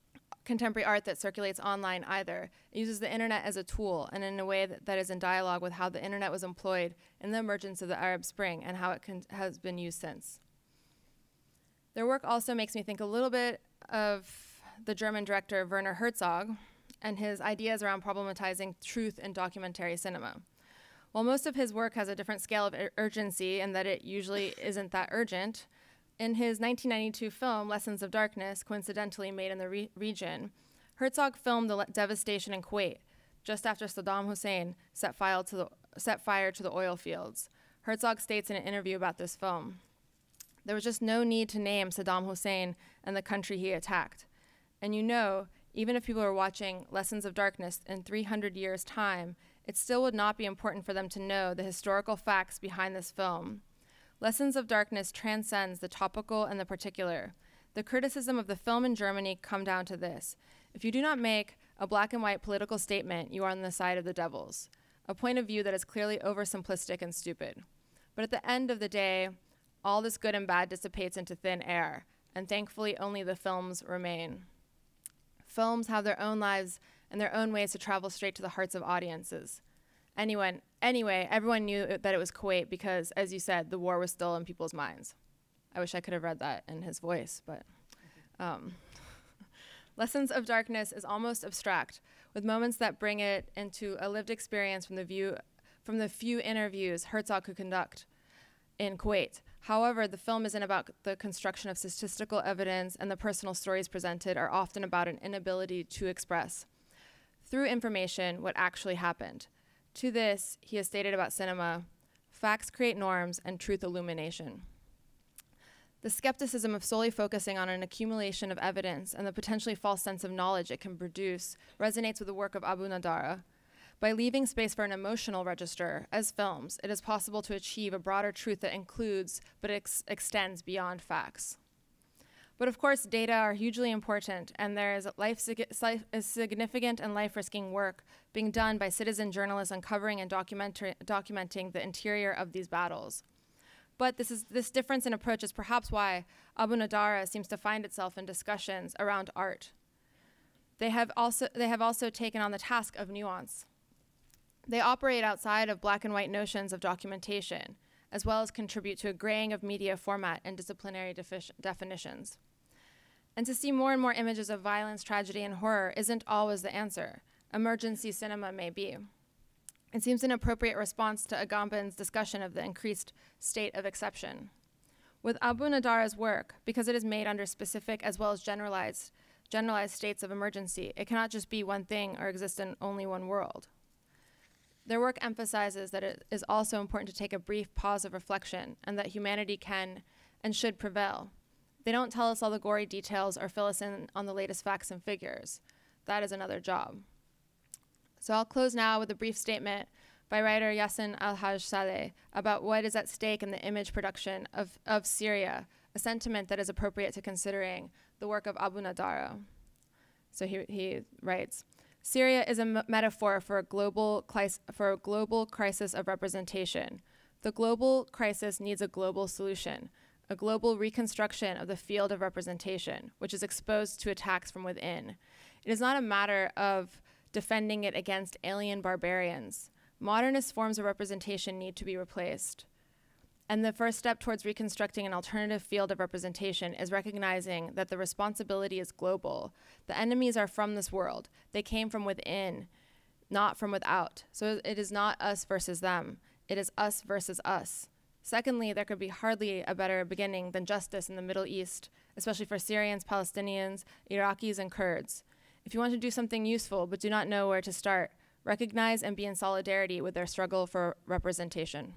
O: contemporary art that circulates online either. It uses the internet as a tool and in a way that is in dialogue with how the internet was employed in the emergence of the Arab Spring and how it has been used since. Their work also makes me think a little bit of the German director Werner Herzog and his ideas around problematizing truth in documentary cinema. While most of his work has a different scale of urgency and that it usually isn't that urgent, in his 1992 film, Lessons of Darkness, coincidentally made in the region, Herzog filmed the devastation in Kuwait just after Saddam Hussein set fire to the oil fields. Herzog states in an interview about this film, "There was just no need to name Saddam Hussein and the country he attacked. And you know, even if people are watching Lessons of Darkness in 300 years' time, it still would not be important for them to know the historical facts behind this film. Lessons of Darkness transcends the topical and the particular. The criticism of the film in Germany come down to this. If you do not make a black and white political statement, you are on the side of the devils, a point of view that is clearly oversimplistic and stupid. But at the end of the day, all this good and bad dissipates into thin air, and thankfully only the films remain. Films have their own lives and their own ways to travel straight to the hearts of audiences. Anyway, everyone knew that it was Kuwait because, as you said, the war was still in people's minds." I wish I could have read that in his voice, but Lessons of Darkness is almost abstract, with moments that bring it into a lived experience from the few interviews Herzog could conduct in Kuwait. However, the film isn't about the construction of statistical evidence, and the personal stories presented are often about an inability to express, through information, what actually happened. To this, he has stated about cinema, "Facts create norms and truth illumination." The skepticism of solely focusing on an accumulation of evidence and the potentially false sense of knowledge it can produce resonates with the work of Abounaddara. By leaving space for an emotional register, as films, it is possible to achieve a broader truth that includes but extends beyond facts. But of course, data are hugely important, and there is significant and life-risking work being done by citizen journalists uncovering and documenting the interior of these battles. But this difference in approach is perhaps why Abounaddara seems to find itself in discussions around art. They have also taken on the task of nuance. They operate outside of black and white notions of documentation, as well as contribute to a graying of media format and disciplinary definitions. And to see more and more images of violence, tragedy, and horror isn't always the answer. Emergency cinema may be. It seems an appropriate response to Agamben's discussion of the increased state of exception. With Abounaddara's work, because it is made under specific as well as generalized states of emergency, it cannot just be one thing or exist in only one world. Their work emphasizes that it is also important to take a brief pause of reflection and that humanity can and should prevail. They don't tell us all the gory details or fill us in on the latest facts and figures. That is another job. So I'll close now with a brief statement by writer Yassin Al-Haj Saleh about what is at stake in the image production of Syria, a sentiment that is appropriate to considering the work of Abounaddara. So he writes, "Syria is a metaphor for a global crisis of representation. The global crisis needs a global solution, a global reconstruction of the field of representation, which is exposed to attacks from within. It is not a matter of defending it against alien barbarians. Modernist forms of representation need to be replaced. And the first step towards reconstructing an alternative field of representation is recognizing that the responsibility is global. The enemies are from this world. They came from within, not from without. So it is not us versus them. It is us versus us. Secondly, there could be hardly a better beginning than justice in the Middle East, especially for Syrians, Palestinians, Iraqis, and Kurds. If you want to do something useful but do not know where to start, recognize and be in solidarity with their struggle for representation."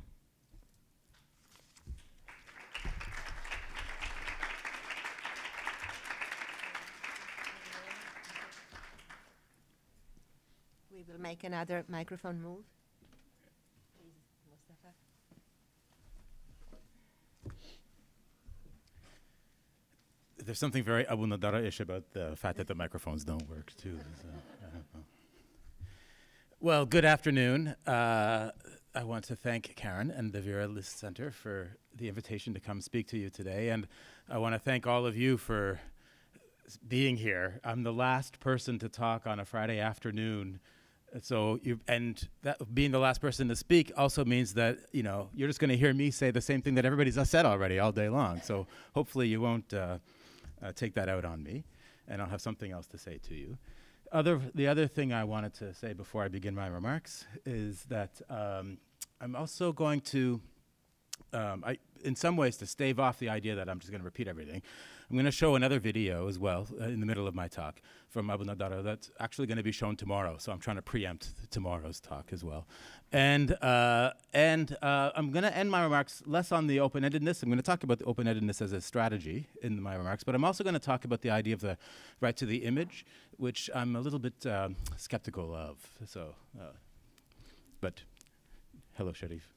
D: We will make another microphone move. Please, Mustafa.
P: There's something very Abounaddara-ish about the fact that the microphones don't work, too. So, I don't know. Well, good afternoon. I want to thank Karen and the Vera List Center for the invitation to come speak to you today. And I want to thank all of you for being here. I'm the last person to talk on a Friday afternoon. So being the last person to speak also means that you're just going to hear me say the same thing that everybody's said already all day long. So hopefully you won't take that out on me, and I'll have something else to say to you. The other thing I wanted to say before I begin my remarks is that I'm also going to, in some ways, to stave off the idea that I'm just going to repeat everything, I'm going to show another video as well in the middle of my talk from Abounaddara that's actually going to be shown tomorrow. So I'm trying to preempt tomorrow's talk as well. And I'm going to end my remarks less on the open-endedness. I'm going to talk about the open-endedness as a strategy in my remarks, but I'm also going to talk about the idea of the right to the image, which I'm a little bit skeptical of. So, but hello, Sharif.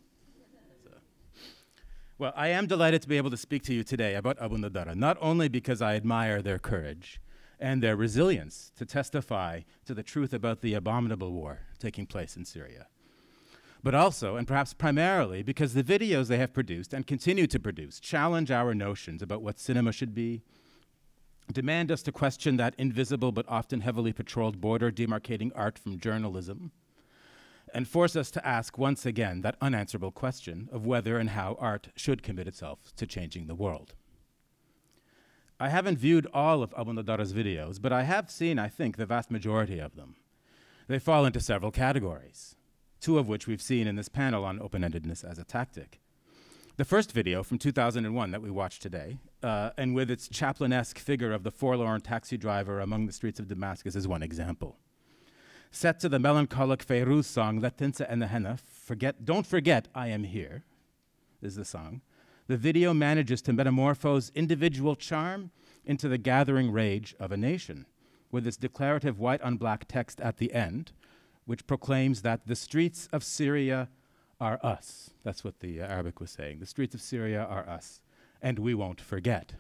P: Well, I am delighted to be able to speak to you today about Abounaddara, not only because I admire their courage and their resilience to testify to the truth about the abominable war taking place in Syria, but also, and perhaps primarily, because the videos they have produced and continue to produce challenge our notions about what cinema should be, demand us to question that invisible but often heavily patrolled border demarcating art from journalism, and force us to ask once again that unanswerable question of whether and how art should commit itself to changing the world. I haven't viewed all of Abounaddara's videos, but I have seen, I think, the vast majority of them. They fall into several categories, two of which we've seen in this panel on open-endedness as a tactic. The first video from 2001 that we watched today, and with its Chaplin-esque figure of the forlorn taxi driver among the streets of Damascus, is one example. Set to the melancholic Fairuz song, La Tinsa and the Henna, Don't Forget I Am Here, is the song. The video manages to metamorphose individual charm into the gathering rage of a nation, with its declarative white on black text at the end, which proclaims that the streets of Syria are us. That's what the Arabic was saying. The streets of Syria are us, and we won't forget.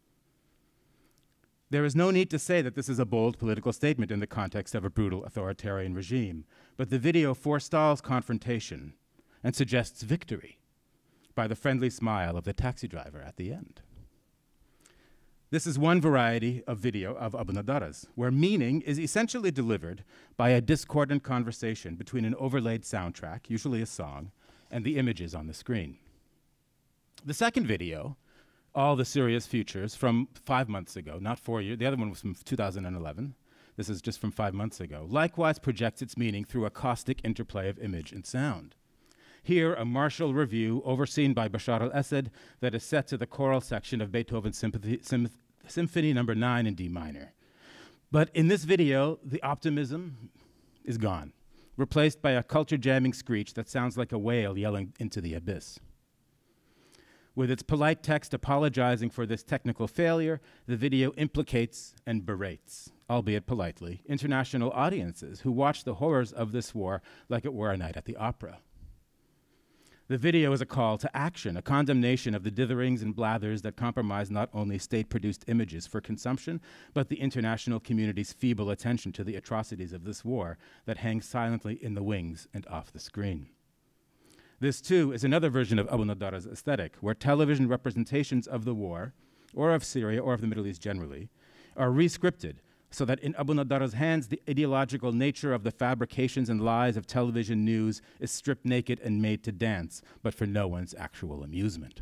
P: There is no need to say that this is a bold political statement in the context of a brutal authoritarian regime, but the video forestalls confrontation and suggests victory by the friendly smile of the taxi driver at the end. This is one variety of video of Abounaddara's, where meaning is essentially delivered by a discordant conversation between an overlaid soundtrack, usually a song, and the images on the screen. The second video, All the Syria's Futures, from 5 months ago, not 4 years. The other one was from 2011. This is just from 5 months ago. Likewise projects its meaning through a caustic interplay of image and sound. Here, a martial review overseen by Bashar al-Assad that is set to the choral section of Beethoven's Symphony No. 9 in D minor. But in this video, the optimism is gone, replaced by a culture-jamming screech that sounds like a whale yelling into the abyss. With its polite text apologizing for this technical failure, the video implicates and berates, albeit politely, international audiences who watch the horrors of this war like it were a night at the opera. The video is a call to action, a condemnation of the ditherings and blathers that compromise not only state-produced images for consumption, but the international community's feeble attention to the atrocities of this war that hang silently in the wings and off the screen. This, too, is another version of Abounaddara's aesthetic, where television representations of the war, or of Syria, or of the Middle East generally, are re-scripted so that in Abounaddara's hands, the ideological nature of the fabrications and lies of television news is stripped naked and made to dance, but for no one's actual amusement.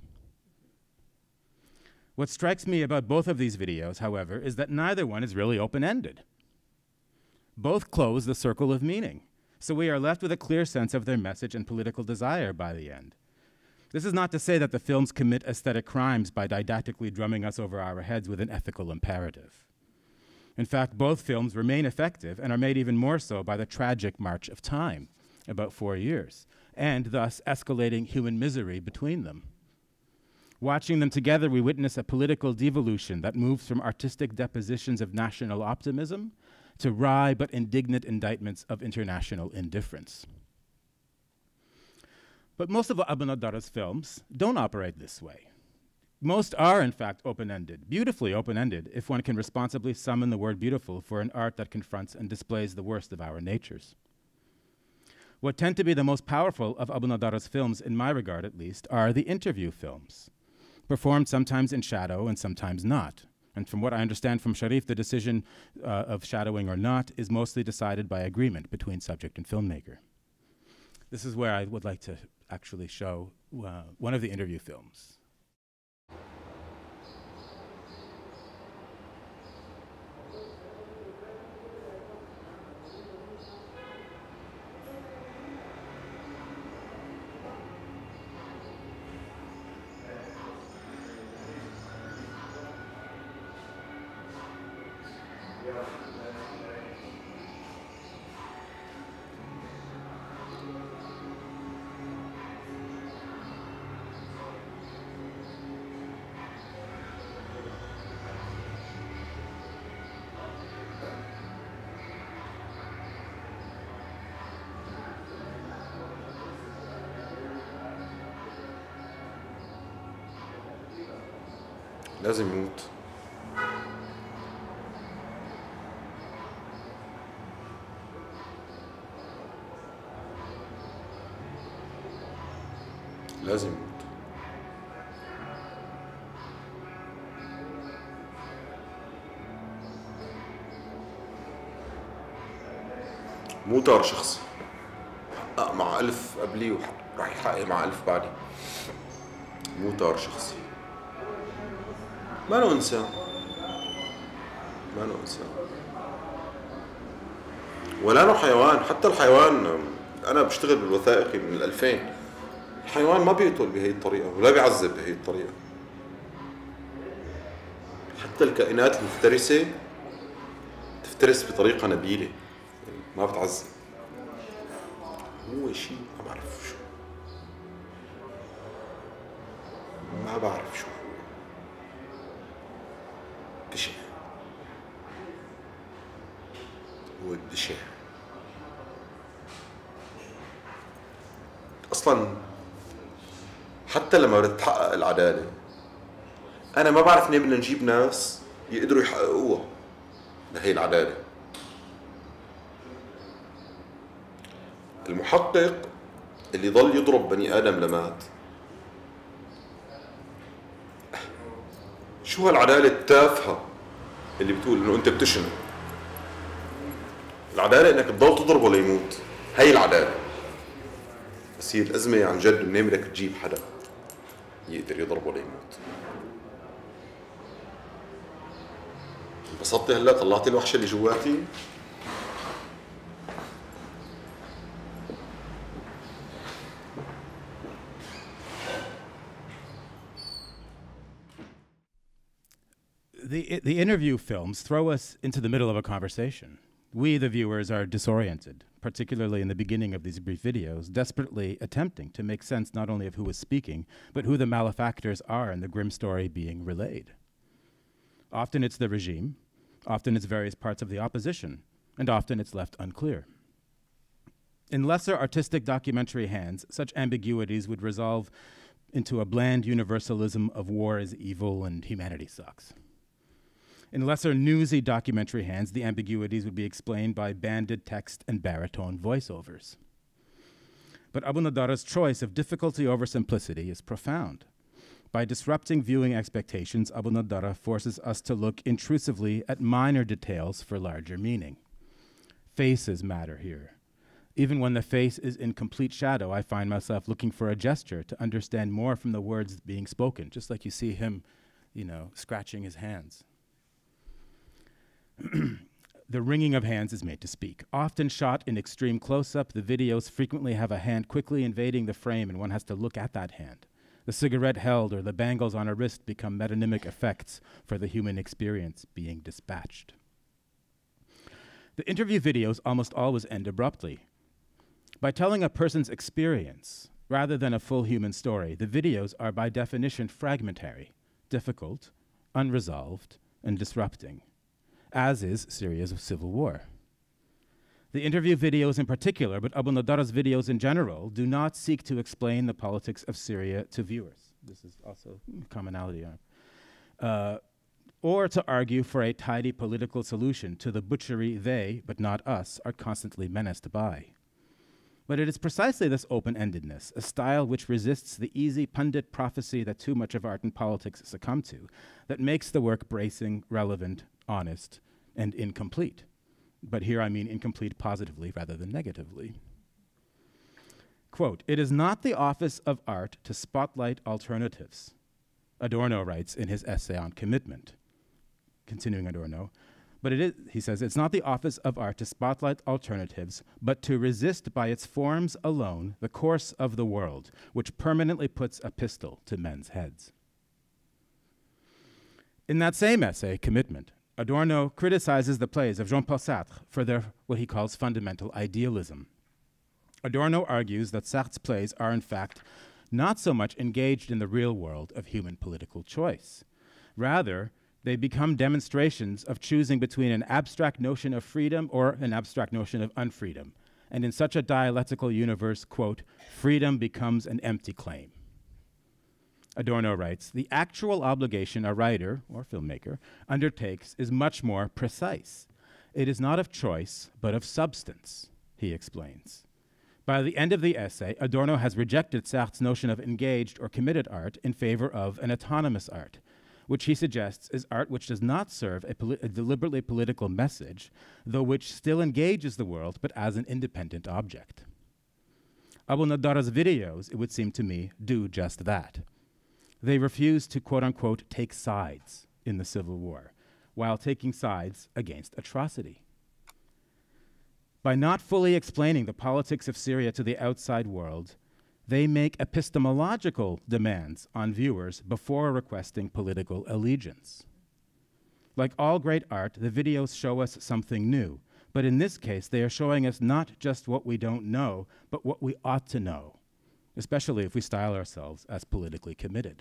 P: What strikes me about both of these videos, however, is that neither one is really open-ended. Both close the circle of meaning, so we are left with a clear sense of their message and political desire by the end. This is not to say that the films commit aesthetic crimes by didactically drumming us over our heads with an ethical imperative. In fact, both films remain effective and are made even more so by the tragic march of time, about 4 years, and thus escalating human misery between them. Watching them together, we witness a political devolution that moves from artistic depositions of national optimism to wry but indignant indictments of international indifference. But most of Abounaddara's films don't operate this way. Most are, in fact, open-ended, beautifully open-ended, if one can responsibly summon the word beautiful for an art that confronts and displays the worst of our natures. What tend to be the most powerful of Abounaddara's films, in my regard at least, are the interview films, performed sometimes in shadow and sometimes not, And from what I understand from Sharif, the decision of shadowing or not is mostly decided by agreement between subject and filmmaker. This is where I would like to actually show one of the interview films.
Q: لازم يموت. لازم يموت. مو طار شخصي، حقق مع 1000 قبلي وراح يحقق مع 1000 بعدي. مو طار شخصي. ما له إنسان، ما له إنسان ولا له حيوان. حتى الحيوان، أنا بشتغل بالوثائقي من 2000، الحيوان ما بيقتل بهي الطريقة ولا بيعذب بهي الطريقة. حتى الكائنات المفترسة تفترس بطريقة نبيلة، ما بتعذب. هو شيء ما بعرف شو، ما بعرف شو بشع. هو بشع اصلا. حتى لما بدها تتحقق العداله، انا ما بعرف ليه بدنا نجيب ناس يقدروا يحققوها لهي العداله. المحقق اللي ضل يضرب بني ادم لمات، شو هالعدالة التافهة اللي بتقول انه انت بتشنق؟ العدالة انك تضل تضربه ليموت، هي العدالة. بس هي الأزمة عن جد منين بدك تجيب حدا يقدر يضربه ليموت؟ انبسطتي هلا؟ طلعتي الوحشة اللي جواتي؟
P: The interview films throw us into the middle of a conversation. We, the viewers, are disoriented, particularly in the beginning of these brief videos, desperately attempting to make sense not only of who is speaking, but who the malefactors are in the grim story being relayed. Often it's the regime, often it's various parts of the opposition, and often it's left unclear. In lesser artistic documentary hands, such ambiguities would resolve into a bland universalism of war is evil and humanity sucks. In lesser newsy documentary hands, the ambiguities would be explained by banded text and baritone voiceovers. But Abounaddara's choice of difficulty over simplicity is profound. By disrupting viewing expectations, Abounaddara forces us to look intrusively at minor details for larger meaning. Faces matter here. Even when the face is in complete shadow, I find myself looking for a gesture to understand more from the words being spoken, just like you see him, scratching his hands. The wringing of hands is made to speak. Often shot in extreme close-up, the videos frequently have a hand quickly invading the frame and one has to look at that hand. The cigarette held or the bangles on a wrist become metonymic effects for the human experience being dispatched. The interview videos almost always end abruptly. By telling a person's experience, rather than a full human story, the videos are by definition fragmentary, difficult, unresolved, and disrupting, as is Syria's civil war. The interview videos in particular, but Abounaddara's videos in general, do not seek to explain the politics of Syria to viewers. This is also a commonality. Or to argue for a tidy political solution to the butchery they, but not us, are constantly menaced by. But it is precisely this open-endedness, a style which resists the easy pundit prophecy that too much of art and politics succumb to, that makes the work bracing, relevant, honest, and incomplete. But here I mean incomplete positively rather than negatively. Quote, "It is not the office of art to spotlight alternatives," Adorno writes in his essay on commitment. Continuing Adorno, but it is, he says, "It's not the office of art to spotlight alternatives, but to resist by its forms alone the course of the world, which permanently puts a pistol to men's heads." In that same essay, Commitment, Adorno criticizes the plays of Jean-Paul Sartre for their, what he calls, fundamental idealism. Adorno argues that Sartre's plays are, in fact, not so much engaged in the real world of human political choice. Rather, they become demonstrations of choosing between an abstract notion of freedom or an abstract notion of unfreedom. And in such a dialectical universe, quote, "freedom becomes an empty claim." Adorno writes, "The actual obligation a writer or filmmaker undertakes is much more precise. It is not of choice, but of substance," he explains. By the end of the essay, Adorno has rejected Sartre's notion of engaged or committed art in favor of an autonomous art, which he suggests is art which does not serve a deliberately political message, though which still engages the world, but as an independent object. Abounaddara's videos, it would seem to me, do just that. They refuse to, quote-unquote, take sides in the civil war, while taking sides against atrocity. By not fully explaining the politics of Syria to the outside world, they make epistemological demands on viewers before requesting political allegiance. Like all great art, the videos show us something new, but in this case, they are showing us not just what we don't know, but what we ought to know, especially if we style ourselves as politically committed.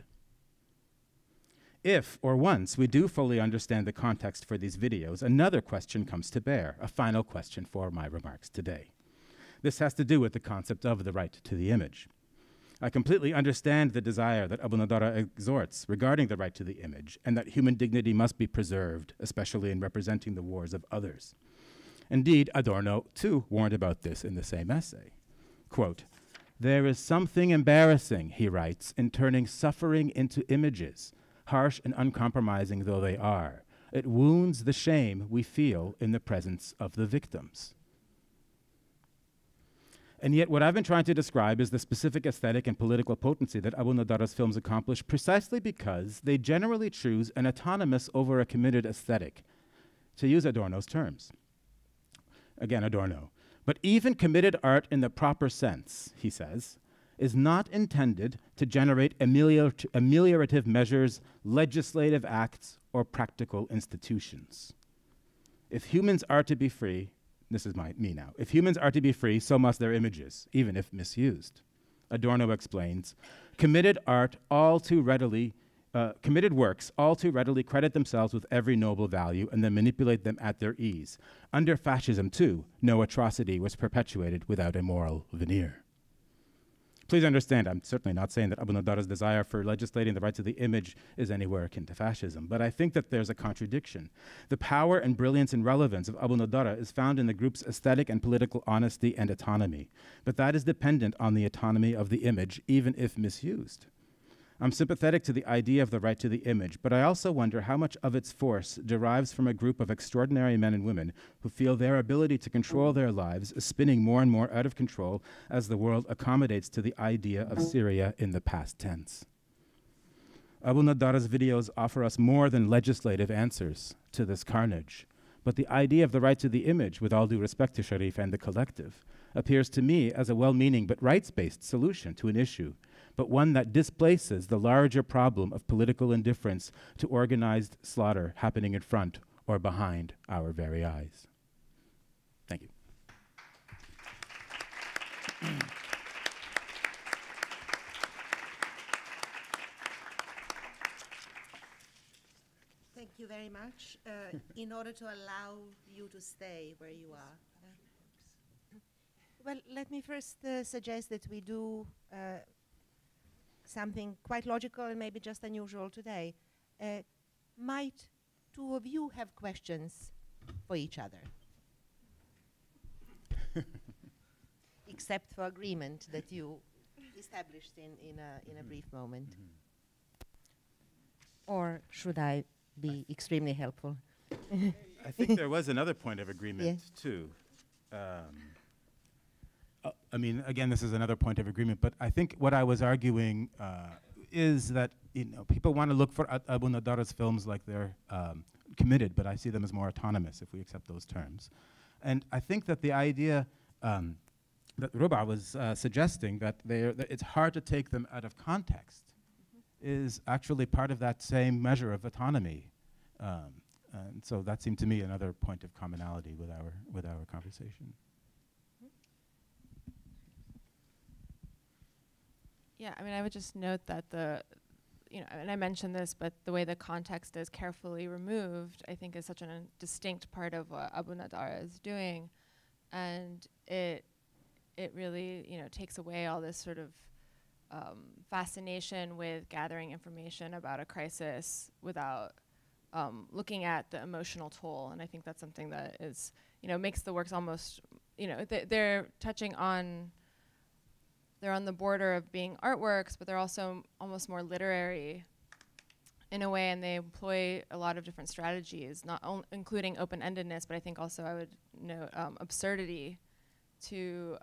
P: If, or once, we do fully understand the context for these videos, another question comes to bear, a final question for my remarks today. This has to do with the concept of the right to the image. I completely understand the desire that Abounaddara exhorts regarding the right to the image, and that human dignity must be preserved, especially in representing the wars of others. Indeed, Adorno, too, warned about this in the same essay. Quote, "There is something embarrassing," he writes, "in turning suffering into images, harsh and uncompromising though they are. It wounds the shame we feel in the presence of the victims." And yet what I've been trying to describe is the specific aesthetic and political potency that Abounaddara's films accomplish precisely because they generally choose an autonomous over a committed aesthetic, to use Adorno's terms. Again, Adorno. "But even committed art in the proper sense," he says, "is not intended to generate ameliorative measures, legislative acts, or practical institutions. If humans are to be free," this is me now, "if humans are to be free, so must their images, even if misused." Adorno explains, committed works all too readily credit themselves with every noble value and then manipulate them at their ease. Under fascism, too, no atrocity was perpetuated without a moral veneer. Please understand, I'm certainly not saying that Abounaddara's desire for legislating the rights of the image is anywhere akin to fascism, but I think that there's a contradiction. The power and brilliance and relevance of Abounaddara is found in the group's aesthetic and political honesty and autonomy, but that is dependent on the autonomy of the image, even if misused. I'm sympathetic to the idea of the right to the image, but I also wonder how much of its force derives from a group of extraordinary men and women who feel their ability to control their lives is spinning more and more out of control as the world accommodates to the idea of Syria in the past tense. Abounaddara's videos offer us more than legislative answers to this carnage, but the idea of the right to the image, with all due respect to Sharif and the collective, appears to me as a well-meaning but rights-based solution to an issue, but one that displaces the larger problem of political indifference to organized slaughter happening in front or behind our very eyes. Thank you.
D: Thank you very much. In order to allow you to stay where you are. Well, let me first suggest that we do something quite logical and maybe just unusual today. Might two of you have questions for each other? except for agreement that you established in a brief moment. Or should I be extremely helpful?
P: I think there was another point of agreement too. I mean, again, this is another point of agreement, but I think what I was arguing is that people want to look for Abounaddara's films like they're committed, but I see them as more autonomous if we accept those terms. And I think that the idea that Ruba was suggesting, that it's hard to take them out of context, is actually part of that same measure of autonomy. And so that seemed to me another point of commonality with our conversation.
O: Yeah, I mean, I would just note that and I mentioned this, but the way the context is carefully removed, I think, is such a distinct part of what Abounaddara is doing, and it really, takes away all this sort of fascination with gathering information about a crisis without looking at the emotional toll. And I think that's something that is, makes the works almost, they're touching on. They're on the border of being artworks, but they're also almost more literary in a way, and they employ a lot of different strategies, including open-endedness, but I think also I would note absurdity to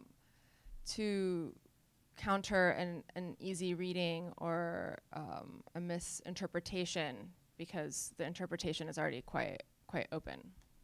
O: counter an easy reading or a misinterpretation, because the interpretation is already quite open.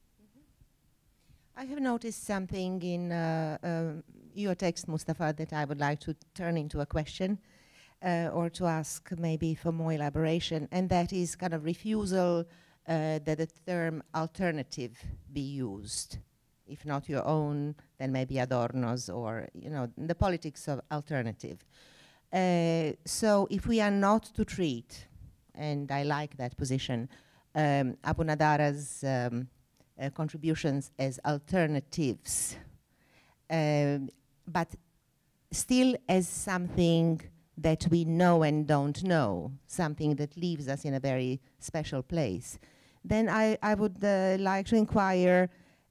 D: I have noticed something in your text, Mustafa, that I would like to turn into a question or to ask maybe for more elaboration, and that is kind of refusal that the term alternative be used. If not your own, then maybe Adorno's, or the politics of alternative. So if we are not to treat, and I like that position, Abounaddara's contributions as alternatives, but still as something that we know and don't know, something that leaves us in a very special place, then I would like to inquire,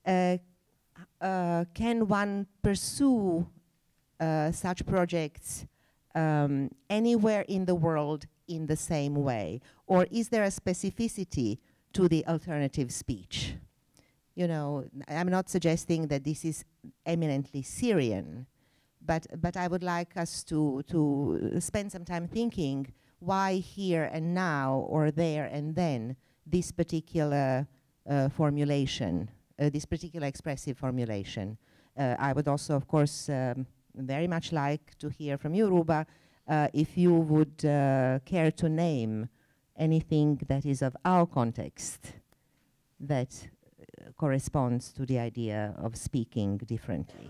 D: can one pursue such projects anywhere in the world in the same way? Or is there a specificity to the alternative speech? I'm not suggesting that this is eminently Syrian, but I would like us to spend some time thinking why here and now, or there and then, this particular formulation, this particular expressive formulation. I would also, of course, very much like to hear from you, Ruba, if you would care to name anything that is of our context that corresponds to the idea of speaking differently.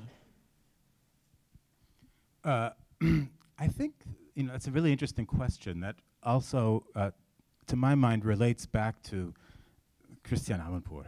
P: I think it's a really interesting question that also, to my mind, relates back to Christiane Amanpour.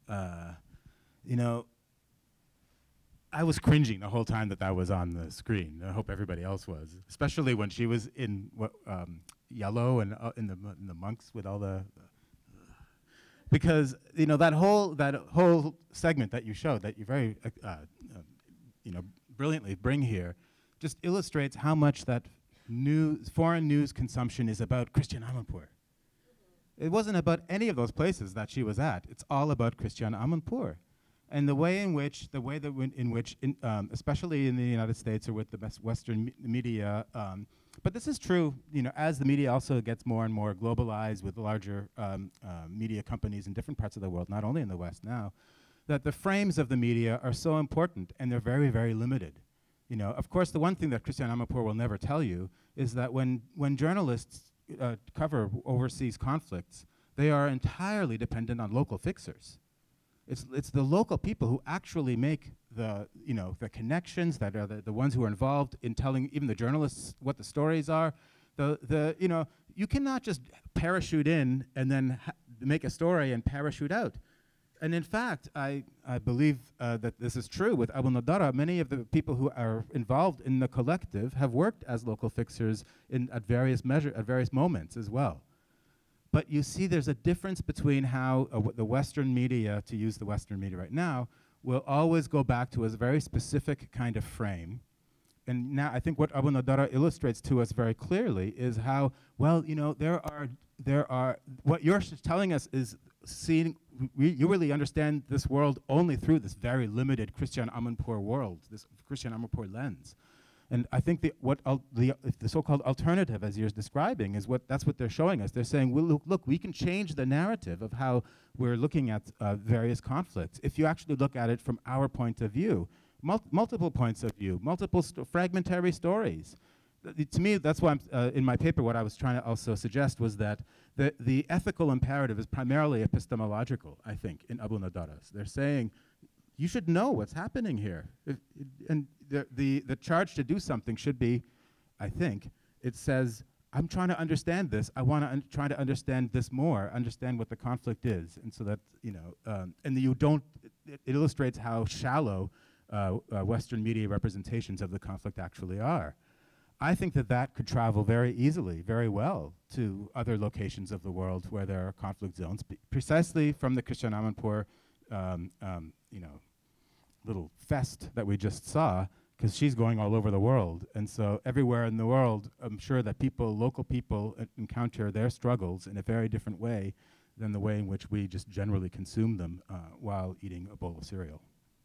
P: I was cringing the whole time that was on the screen. I hope everybody else was, especially when she was in yellow and in the monks with all the. Because that whole segment that you showed, that you very brilliantly bring here, just illustrates how much that foreign news consumption is about Christiane Amanpour. It wasn't about any of those places that she was at. It's all about Christiane Amanpour, and the way in which, especially in the United States or with the Western media. But this is true, as the media also gets more and more globalized with larger media companies in different parts of the world, not only in the West now, that the frames of the media are so important, and they're very, very limited. Of course, the one thing that Christiane Amanpour will never tell you is that when journalists cover overseas conflicts, they are entirely dependent on local fixers. It's the local people who actually make the connections, that are the ones who are involved in telling even the journalists what the stories are. You cannot just parachute in and then make a story and parachute out. And in fact, I believe that this is true with Abounaddara. Many of the people who are involved in the collective have worked as local fixers at various moments as well. But you see there's a difference between how the Western media, to use the Western media right now, will always go back to a very specific kind of frame. And now I think what Abounaddara illustrates to us very clearly is how, well, you know, there are, what you're telling us is seeing, you really understand this world only through this very limited Christian Amanpour world, this Christian Amanpour lens. And I think the so-called alternative, as you're describing, is that's what they're showing us. They're saying, well, look, we can change the narrative of how we're looking at various conflicts if you actually look at it from our point of view, multiple points of view, multiple fragmentary stories. To me, that's why in my paper, what I was trying to also suggest was that the ethical imperative is primarily epistemological, I think, in Abounaddara's. They're saying, you should know what's happening here. And the charge to do something should be, I think, it says, I'm trying to understand this. I want to try to understand this more, understand what the conflict is. And so that, you know, and you don't, it illustrates how shallow Western media representations of the conflict actually are. I think that could travel very easily, very well, to other locations of the world where there are conflict zones, precisely from the Christian Amanpour, you know, little fest that we just saw, because she's going all over the world. And so everywhere in the world, I'm sure that local people encounter their struggles in a very different way than the way in which we just generally consume them while eating a bowl of cereal.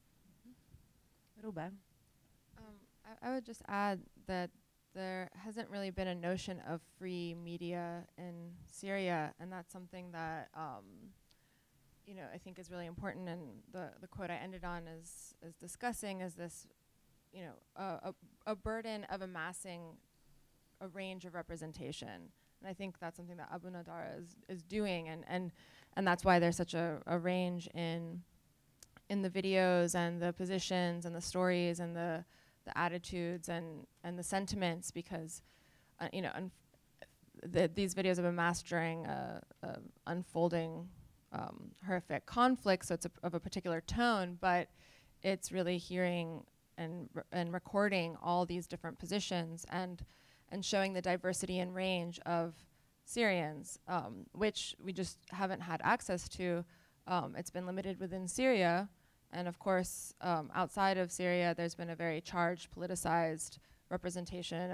O: I would just add that there hasn't really been a notion of free media in Syria, and that's something that you know, I think is really important. And the quote I ended on is discussing is this, you know, a burden of amassing a range of representation, and I think that's something that Abounaddara is doing, and that's why there's such a range in the videos and the positions and the stories and the attitudes and the sentiments, because you know, these videos have been masked during unfolding horrific conflict, so it's of a particular tone, but it's really hearing and recording all these different positions and showing the diversity and range of Syrians, which we just haven't had access to. It's been limited within Syria. And of course, outside of Syria, there's been a very charged, politicized representation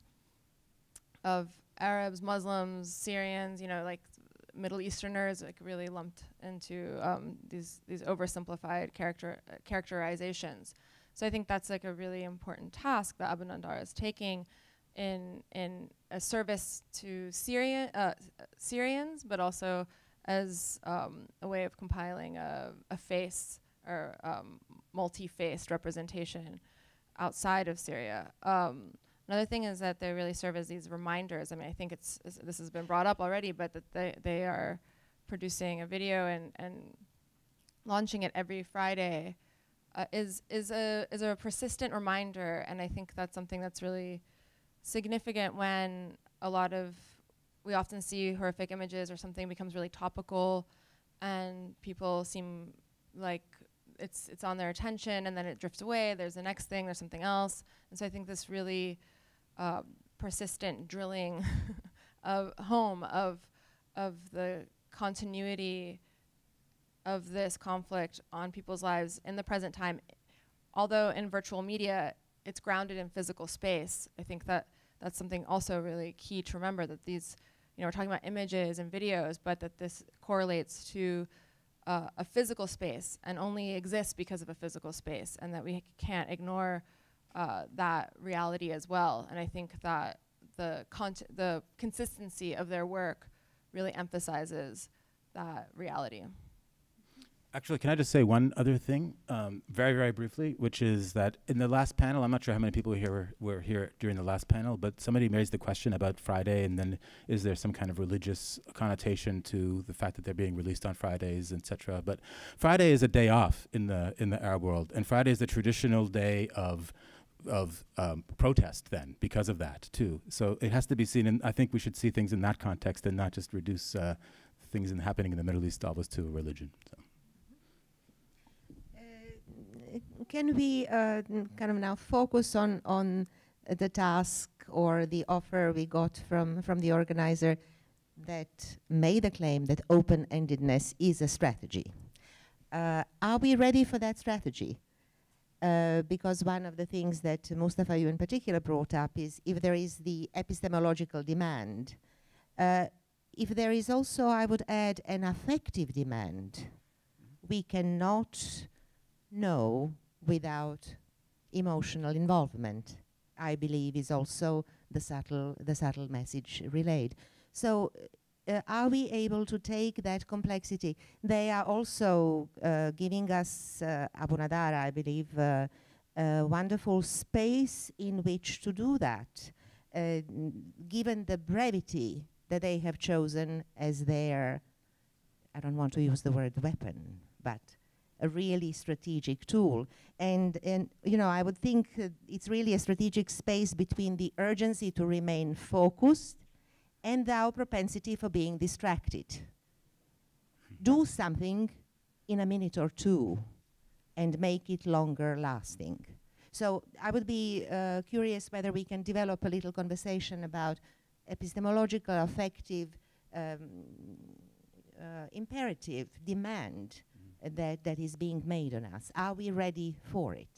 O: of Arabs, Muslims, Syrians, you know, like Middle Easterners, like really lumped into these oversimplified characterizations. So I think that's like a really important task that Abounaddara is taking in a service to Syrians, but also as a way of compiling a face or multi-faced representation outside of Syria. Another thing is that they really serve as these reminders. I mean, I think this has been brought up already, but that they are producing a video and launching it every Friday is a persistent reminder, and I think that's something that's really significant when we often see horrific images or something becomes really topical, and people seem like it's on their attention, and then it drifts away. There's the next thing. There's something else, and so I think this really persistent drilling of the continuity of this conflict on people's lives in the present time, although in virtual media it's grounded in physical space. I think that's something also really key to remember, that these, you know, we're talking about images and videos, but that this correlates to a physical space and only exists because of a physical space, and that we can't ignore that reality as well. And I think that the consistency of their work really emphasizes that reality.
P: Actually, can I just say one other thing, very, very briefly, which is that in the last panel, I'm not sure how many people were here during the last panel, but somebody raised the question about Friday, and then is there some kind of religious connotation to the fact that they're being released on Fridays, etc. But Friday is a day off in the Arab world, and Friday is the traditional day of protest then, because of that too. So it has to be seen, and I think we should see things in that context and not just reduce things happening in the Middle East always to a religion. So.
D: Can we kind of now focus on the task or the offer we got from the organizer that made the claim that open-endedness is a strategy? Are we ready for that strategy? Because one of the things that Mustafa, you in particular, brought up is if there is the epistemological demand, if there is also, I would add, an affective demand. We cannot know without emotional involvement, I believe, is also the subtle message relayed. So are we able to take that complexity? They are also giving us, Abounaddara, I believe, a wonderful space in which to do that, given the brevity that they have chosen as their, I don't want to use the word weapon, but a really strategic tool. And you know, I would think it's really a strategic space between the urgency to remain focused and our propensity for being distracted. Do something in a minute or two and make it longer lasting. So I would be curious whether we can develop a little conversation about epistemological, affective, imperative demand that is being made on us. Are we ready for it?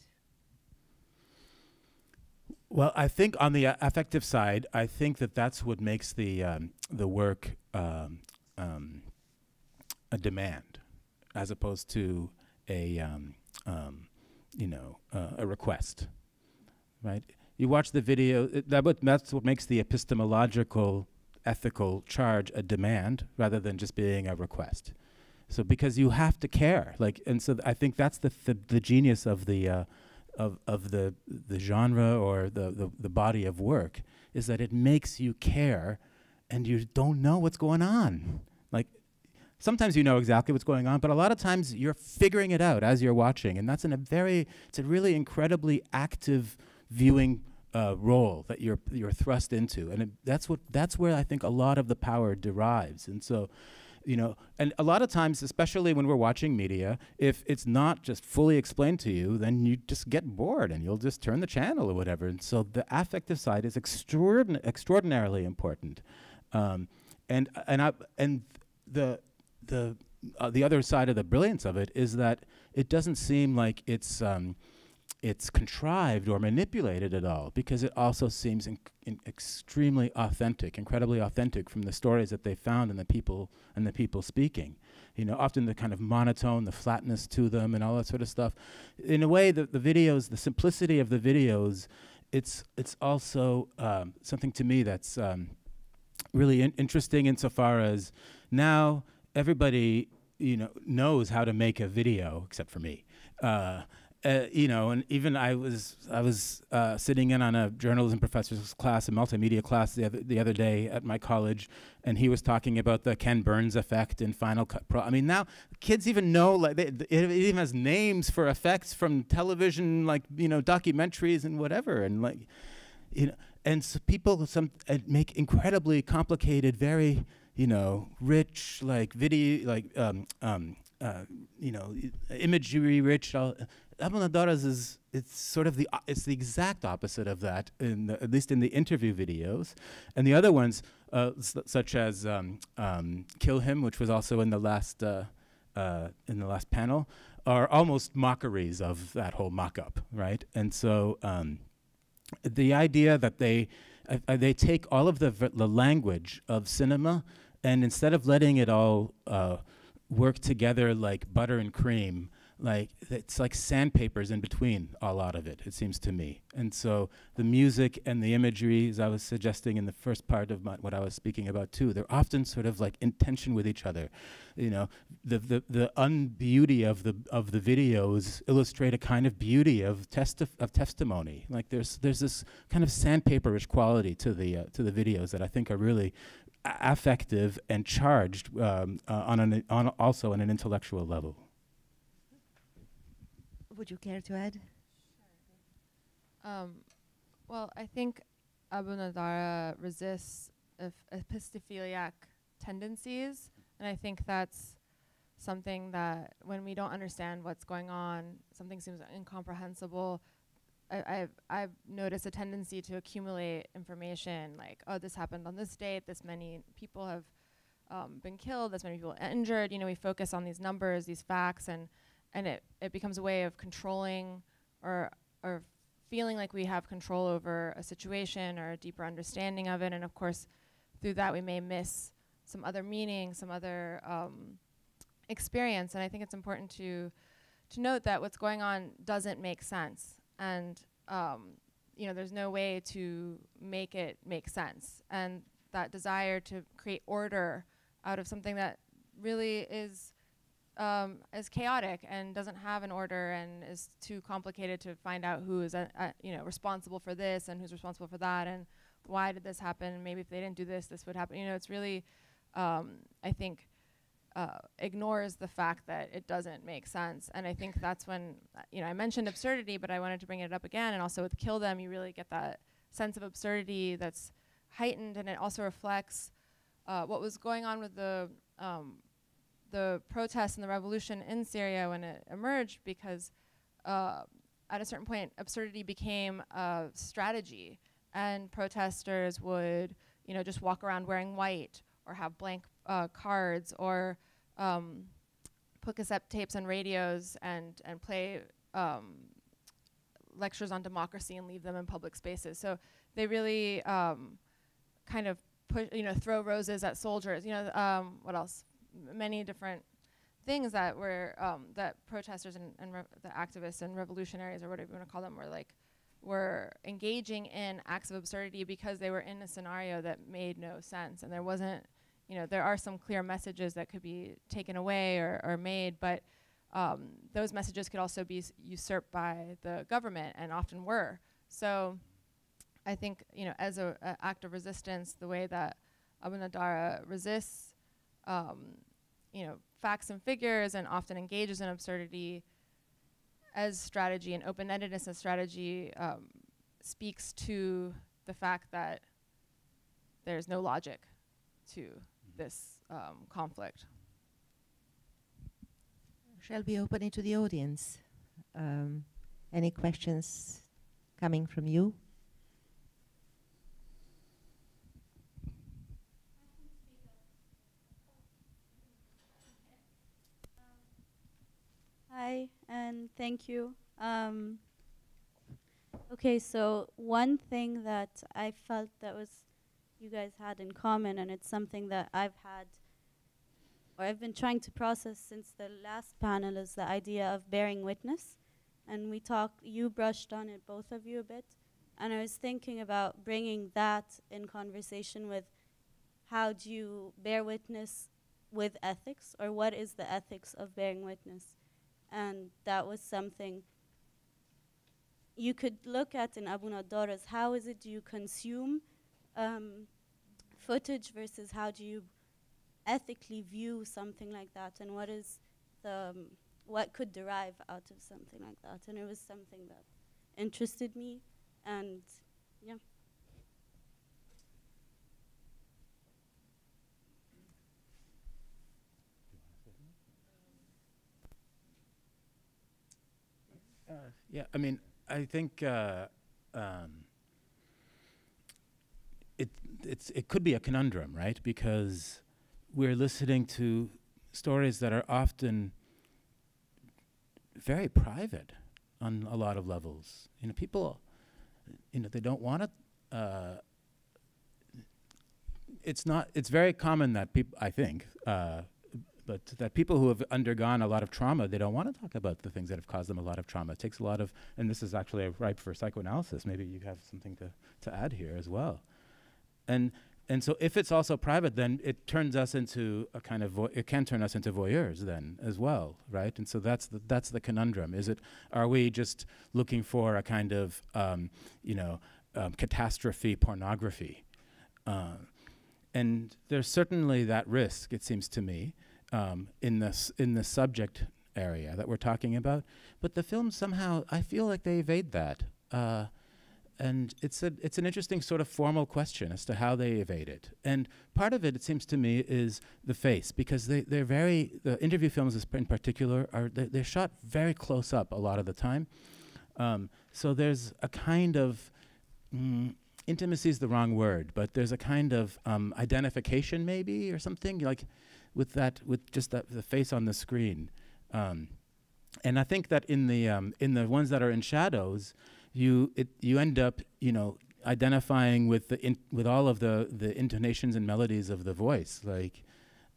P: Well, I think on the affective side, I think that that's what makes the work a demand, as opposed to a a request, right? You watch the video. That's what makes the epistemological, ethical charge a demand rather than just being a request. So because you have to care, and so I think that's the genius of the genre or the body of work, is that it makes you care, and you don't know what's going on. Like sometimes you know exactly what's going on, but a lot of times you're figuring it out as you're watching, and that's it's a really incredibly active viewing role that you're thrust into, and that's where I think a lot of the power derives. And so, you know, and a lot of times, especially when we're watching media, if it's not just fully explained to you, then you just get bored and you'll just turn the channel or whatever. And so the affective side is extraordinarily important. And the other side of the brilliance of it is that it doesn't seem like it's contrived or manipulated at all, because it also seems extremely authentic, incredibly authentic from the stories that they found and the people speaking. You know, often the kind of monotone, the flatness to them, and all that sort of stuff. In a way, the videos, the simplicity of the videos, it's also something to me that's really interesting insofar as now everybody knows how to make a video, except for me. You know, and even I was sitting in on a journalism professor's class, a multimedia class the other day at my college, and he was talking about the Ken Burns effect in Final Cut Pro. I mean, now kids even know, like, it even has names for effects from television, like, you know, documentaries and whatever, and like, you know, and so people make incredibly complicated, very, you know, rich, like video, like you know, imagery rich. Abounaddara's it's sort of the exact opposite of that, at least in the interview videos, and the other ones, such as "Kill Him," which was also in the last panel, are almost mockeries of that whole mock-up, right? And so the idea that they take all of the language of cinema, and instead of letting it all work together like butter and cream, like it's like sandpapers in between a lot of it, it seems to me. And so the music and the imagery, as I was suggesting in the first part of what I was speaking about too, they're often sort of like in tension with each other. You know, the unbeauty of the videos illustrate a kind of beauty of testimony. Like there's this kind of sandpaperish quality to the videos that I think are really affective and charged also on an intellectual level.
D: Would you care to add?
O: Well, I think Abounaddara resists epistophiliac tendencies, and I think that's something that when we don't understand what's going on, something seems incomprehensible. I've noticed a tendency to accumulate information, like, oh, this happened on this date, this many people have been killed, this many people injured. You know, we focus on these numbers, these facts, and it becomes a way of controlling or feeling like we have control over a situation or a deeper understanding of it. And of course, through that we may miss some other meaning, some other experience. And I think it's important to note that what's going on doesn't make sense. And you know, there's no way to make it make sense. And that desire to create order out of something that really is chaotic and doesn't have an order and is too complicated to find out who is you know, responsible for this and who's responsible for that and why did this happen. Maybe if they didn't do this, this would happen. You know, it's really, I think, ignores the fact that it doesn't make sense. And I think that's when, you know, I mentioned absurdity, but I wanted to bring it up again. And also with Kill Them, you really get that sense of absurdity that's heightened, and it also reflects what was going on with the protests and the revolution in Syria when it emerged, because at a certain point, absurdity became a strategy, and protesters would, you know, just walk around wearing white or have blank cards or put cassette tapes on radios and play lectures on democracy and leave them in public spaces. So they really kind of push, you know, throw roses at soldiers. You know, what else? Many different things that were that protesters and the activists and revolutionaries, or whatever you want to call them, were engaging in acts of absurdity because they were in a scenario that made no sense, and there wasn't, you know, there are some clear messages that could be taken away or made, but those messages could also be usurped by the government, and often were. So I think, you know, as an act of resistance, the way that Abounaddara resists, you know, facts and figures, and often engages in absurdity as strategy and open-endedness as strategy, speaks to the fact that there's no logic to this conflict.
D: Shall we open it to the audience? Any questions coming from you?
R: Hi, and thank you. Okay, so one thing that I felt that was you guys had in common, and it's something that I've had, or I've been trying to process since the last panel, is the idea of bearing witness. And we talked, you brushed on it, both of you, a bit. And I was thinking about bringing that in conversation with how do you bear witness with ethics, or what is the ethics of bearing witness? And that was something you could look at in Abounaddara's. How is it do you consume footage versus how do you ethically view something like that, and what is the what could derive out of something like that? And it was something that interested me, and yeah.
P: Yeah, I mean, I think it could be a conundrum, right? Because we're listening to stories that are often very private on a lot of levels. You know, people, you know, they don't want to. It's very common that people, I think, but that people who have undergone a lot of trauma, they don't want to talk about the things that have caused them a lot of trauma. It takes a lot of, and this is actually ripe for psychoanalysis. Maybe you have something to add here as well. And so if it's also private, then it turns us into a kind of, it can turn us into voyeurs then as well, right? And so that's the conundrum. Are we just looking for a kind of, catastrophe pornography? And there's certainly that risk, it seems to me, in the subject area that we're talking about, but the films somehow, I feel like they evade that, and it's an interesting sort of formal question as to how they evade it. And part of it seems to me, is the face, because the interview films in particular they're shot very close up a lot of the time, so there's a kind of intimacy is the wrong word, but there's a kind of identification maybe, or something like. With just the face on the screen, And I think that in the ones that are in shadows, you end up, you know, identifying with with all of the intonations and melodies of the voice, like.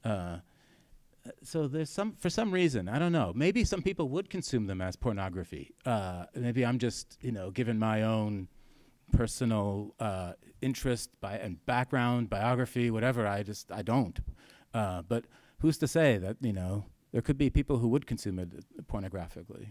P: So there's for some reason, I don't know, maybe some people would consume them as pornography. Maybe I'm just, you know, given my own personal interest and background, biography, whatever, I don't. But who's to say that, you know, there could be people who would consume it pornographically.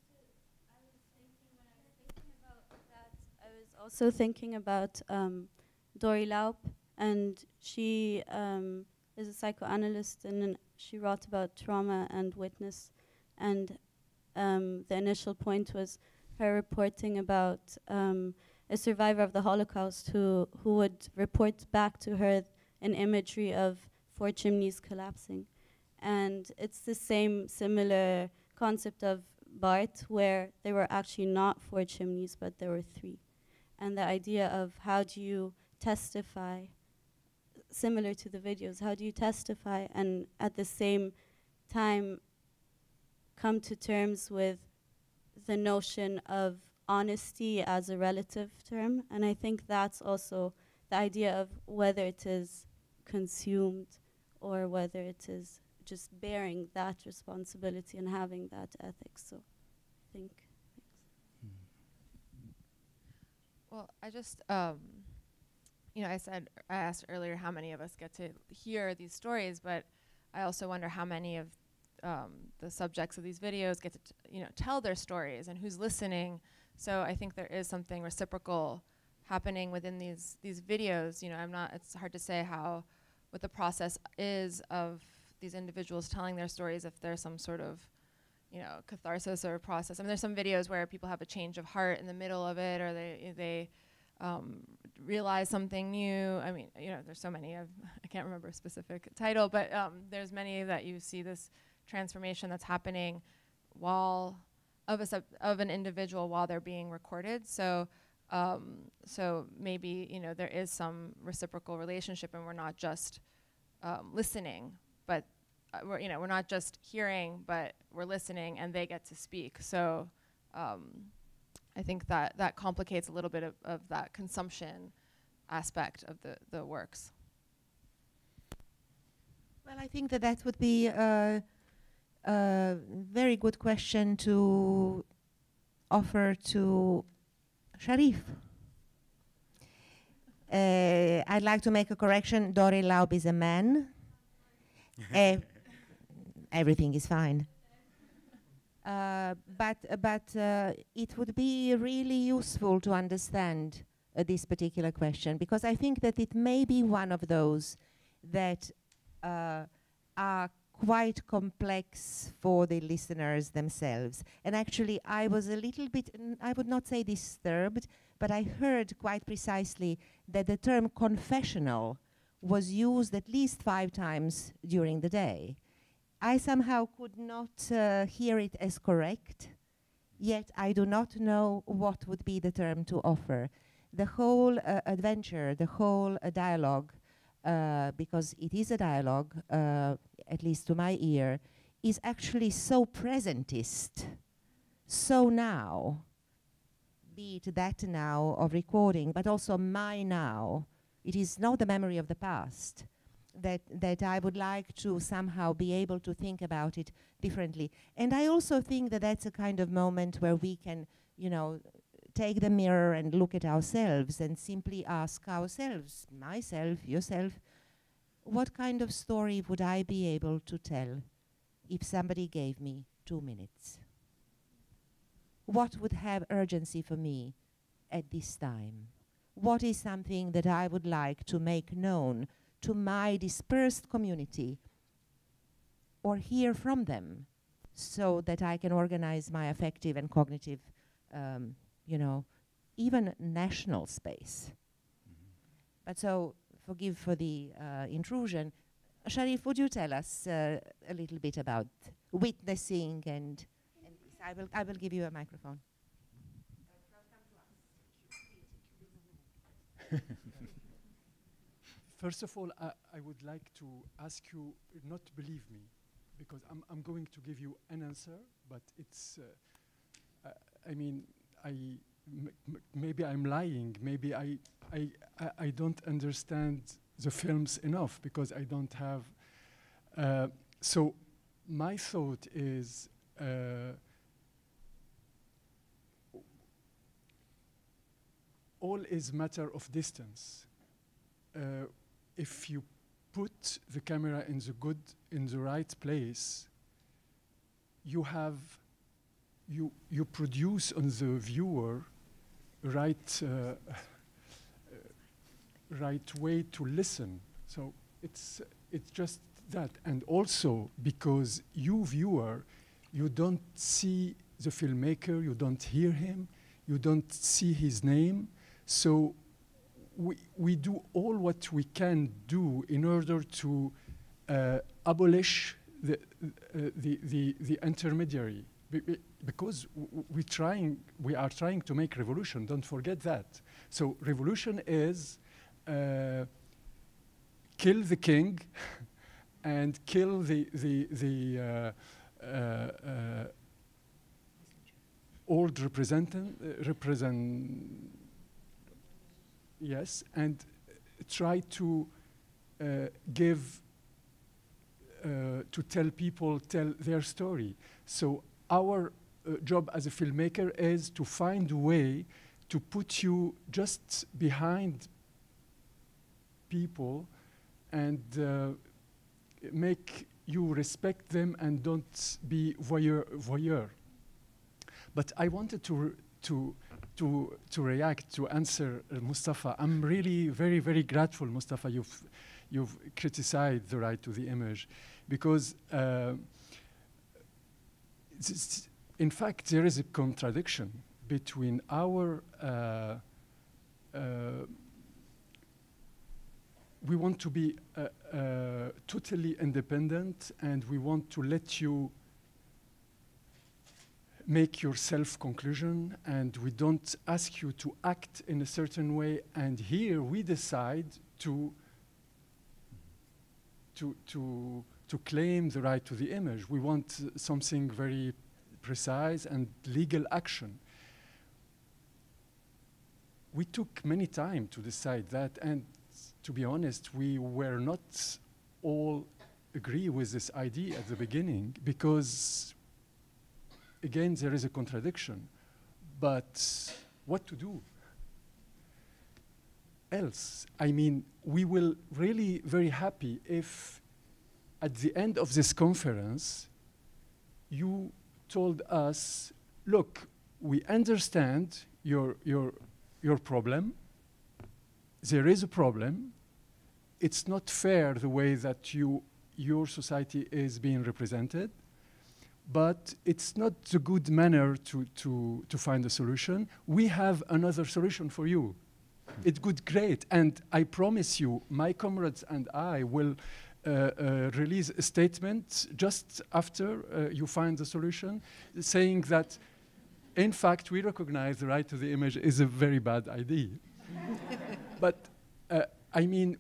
R: I was also thinking about Dory Laub, and she is a psychoanalyst, and she wrote about trauma and witness. And the initial point was her reporting about a survivor of the Holocaust who would report back to her an imagery of 4 chimneys collapsing. And it's the similar concept of Barth, where there were actually not 4 chimneys, but there were 3. And the idea of how do you testify, similar to the videos, how do you testify and at the same time come to terms with the notion of honesty as a relative term? And I think that's also the idea of whether it is consumed or whether it is just bearing that responsibility and having that ethics. So I think.
O: Well, I just, you know, I asked earlier how many of us get to hear these stories, but I also wonder how many of the subjects of these videos get to, you know, tell their stories and who's listening. So I think there is something reciprocal happening within these videos. You know, it's hard to say what the process is of these individuals telling their stories, if there's some sort of, you know, catharsis or process. I mean, there's some videos where people have a change of heart in the middle of it, or they realize something new. I mean, you know, there's so many. I can't remember a specific title, but there's many that you see this transformation that's happening of an individual while they're being recorded. So maybe, you know, there is some reciprocal relationship, and we're not just listening, but we're not just hearing, but we're listening, and they get to speak. So I think that complicates a little bit of that consumption aspect of the works.
D: Well, I think that would be a very good question to offer to Sharif. I'd like to make a correction. Dory Laub is a man. Everything is fine. But it would be really useful to understand this particular question, because I think that it may be one of those that are quite complex for the listeners themselves. And actually, I was a little bit, I would not say disturbed, but I heard quite precisely that the term confessional was used at least 5 times during the day. I somehow could not hear it as correct, yet I do not know what would be the term to offer. The whole adventure, the whole dialogue, because it is a dialogue, at least to my ear, is actually so presentist, so now, be it that now of recording, but also my now. It is not the memory of the past. That I would like to somehow be able to think about it differently. And I also think that that's a kind of moment where we can, you know, take the mirror and look at ourselves and simply ask ourselves, myself, yourself, what kind of story would I be able to tell if somebody gave me 2 minutes? What would have urgency for me at this time? What is something that I would like to make known to my dispersed community or hear from them, so that I can organize my affective and cognitive, you know, even national space. But so, forgive for the intrusion. Sharif, would you tell us a little bit about witnessing and this? I will give you a microphone.
S: First of all, I would like to ask you not to believe me, because I'm going to give you an answer, but it's, I mean, maybe I'm lying. Maybe I don't understand the films enough because I don't have. So my thought is all is matter of distance. If you put the camera in the right place, you produce on the viewer right way to listen. So it's just that, and also because you viewer, you don't see the filmmaker, you don't hear him, you don't see his name. So we do all what we can do in order to abolish the intermediary, because we are trying to make revolution. Don't forget that. So revolution is kill the king and kill the old yes, and try to tell people their story. So our job as a filmmaker is to find a way to put you just behind people and make you respect them and don't be voyeur. But I wanted to react, to answer Mustafa. I'm really very, very grateful, Mustafa, you've criticized the right to the image, because in fact there is a contradiction between our we want to be totally independent, and we want to let you make your self-conclusion, and we don't ask you to act in a certain way. And here we decide to claim the right to the image. We want something very precise and legal action. We took many time to decide that, and to be honest, we were not all agree with this idea at the beginning, because again, there is a contradiction. But what to do else? I mean, we will really very happy if at the end of this conference, you told us, look, we understand your problem. There is a problem. It's not fair the way that your society is being represented. But it's not the good manner to find a solution. We have another solution for you. It's good, great. And I promise you, my comrades and I will release a statement just after you find the solution, saying that, in fact, we recognize the right to the image is a very bad idea. But I mean,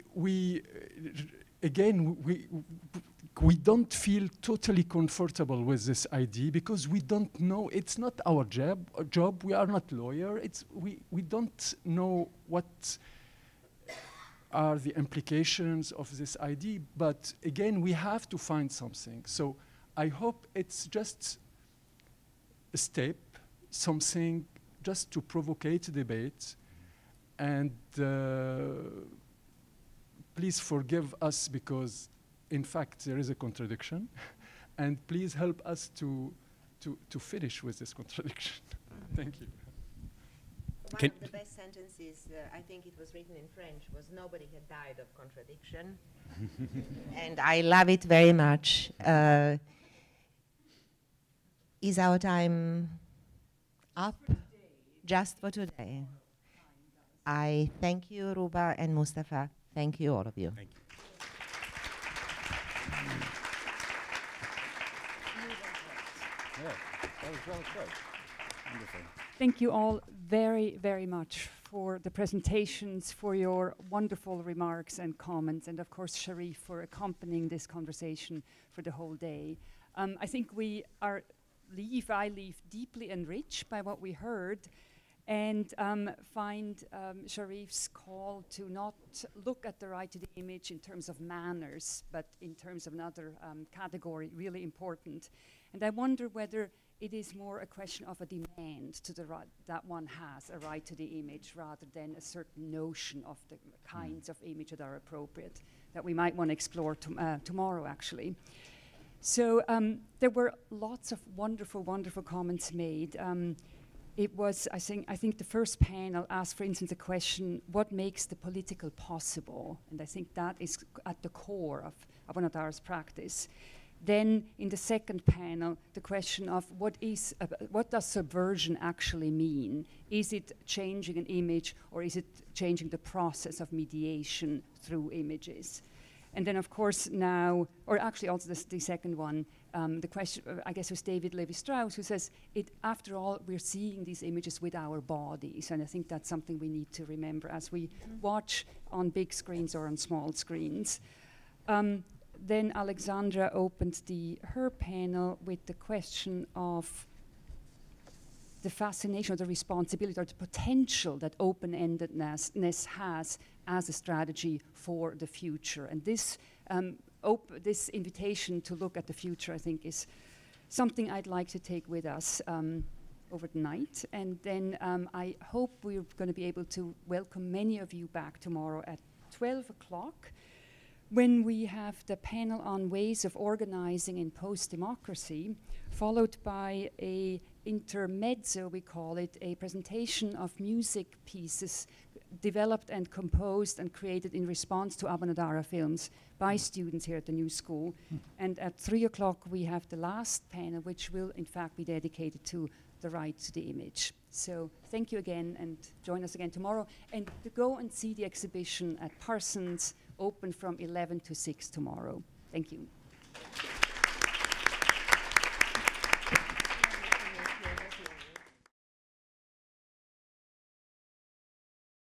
S: we don't feel totally comfortable with this idea, because we don't know, it's not our job. We are not lawyers. We don't know what are the implications of this idea. But again, we have to find something. So I hope it's just a step, something just to provocate debate. And please forgive us, because in fact, there is a contradiction, and please help us to finish with this contradiction. Thank you.
D: One of the best sentences, I think it was written in French, was "Nobody had died of contradiction," and I love it very much. Is our time up? Just for today. I thank you, Ruba and Mustafa. Thank you, all of you.
P: Thank you.
A: Thank you all very, very much for the presentations, for your wonderful remarks and comments, and of course, Sharif, for accompanying this conversation for the whole day. I think I leave deeply enriched by what we heard, and find Sharif's call to not look at the right to the image in terms of manners, but in terms of another category, really important. And I wonder whether it is more a question of a demand to the right that one has a right to the image, rather than a certain notion of the kinds of image that are appropriate, that we might want to explore tomorrow, actually. So there were lots of wonderful, wonderful comments made. It was, I think the first panel asked, for instance, a question, what makes the political possible? And I think that is at the core of Abounaddara's practice. Then in the second panel, the question of what does subversion actually mean? Is it changing an image, or is it changing the process of mediation through images? And then, of course, now, or actually also the second one, the question, I guess, was David Levi-Strauss, who says, after all, we're seeing these images with our bodies. And I think that's something we need to remember as we watch on big screens or on small screens. Then Alexandra opened her panel with the question of the fascination or the responsibility or the potential that open-endedness has as a strategy for the future. And this invitation to look at the future, I think, is something I'd like to take with us over the night. And then I hope we're going to be able to welcome many of you back tomorrow at 12 o'clock, when we have the panel on ways of organizing in post-democracy, followed by a intermezzo, we call it, a presentation of music pieces developed and composed and created in response to Abounaddara films by students here at the New School. And at 3 o'clock, we have the last panel, which will, in fact, be dedicated to the right to the image. So thank you again, and join us again tomorrow. And to go and see the exhibition at Parsons, open from 11 to 6 tomorrow. Thank you.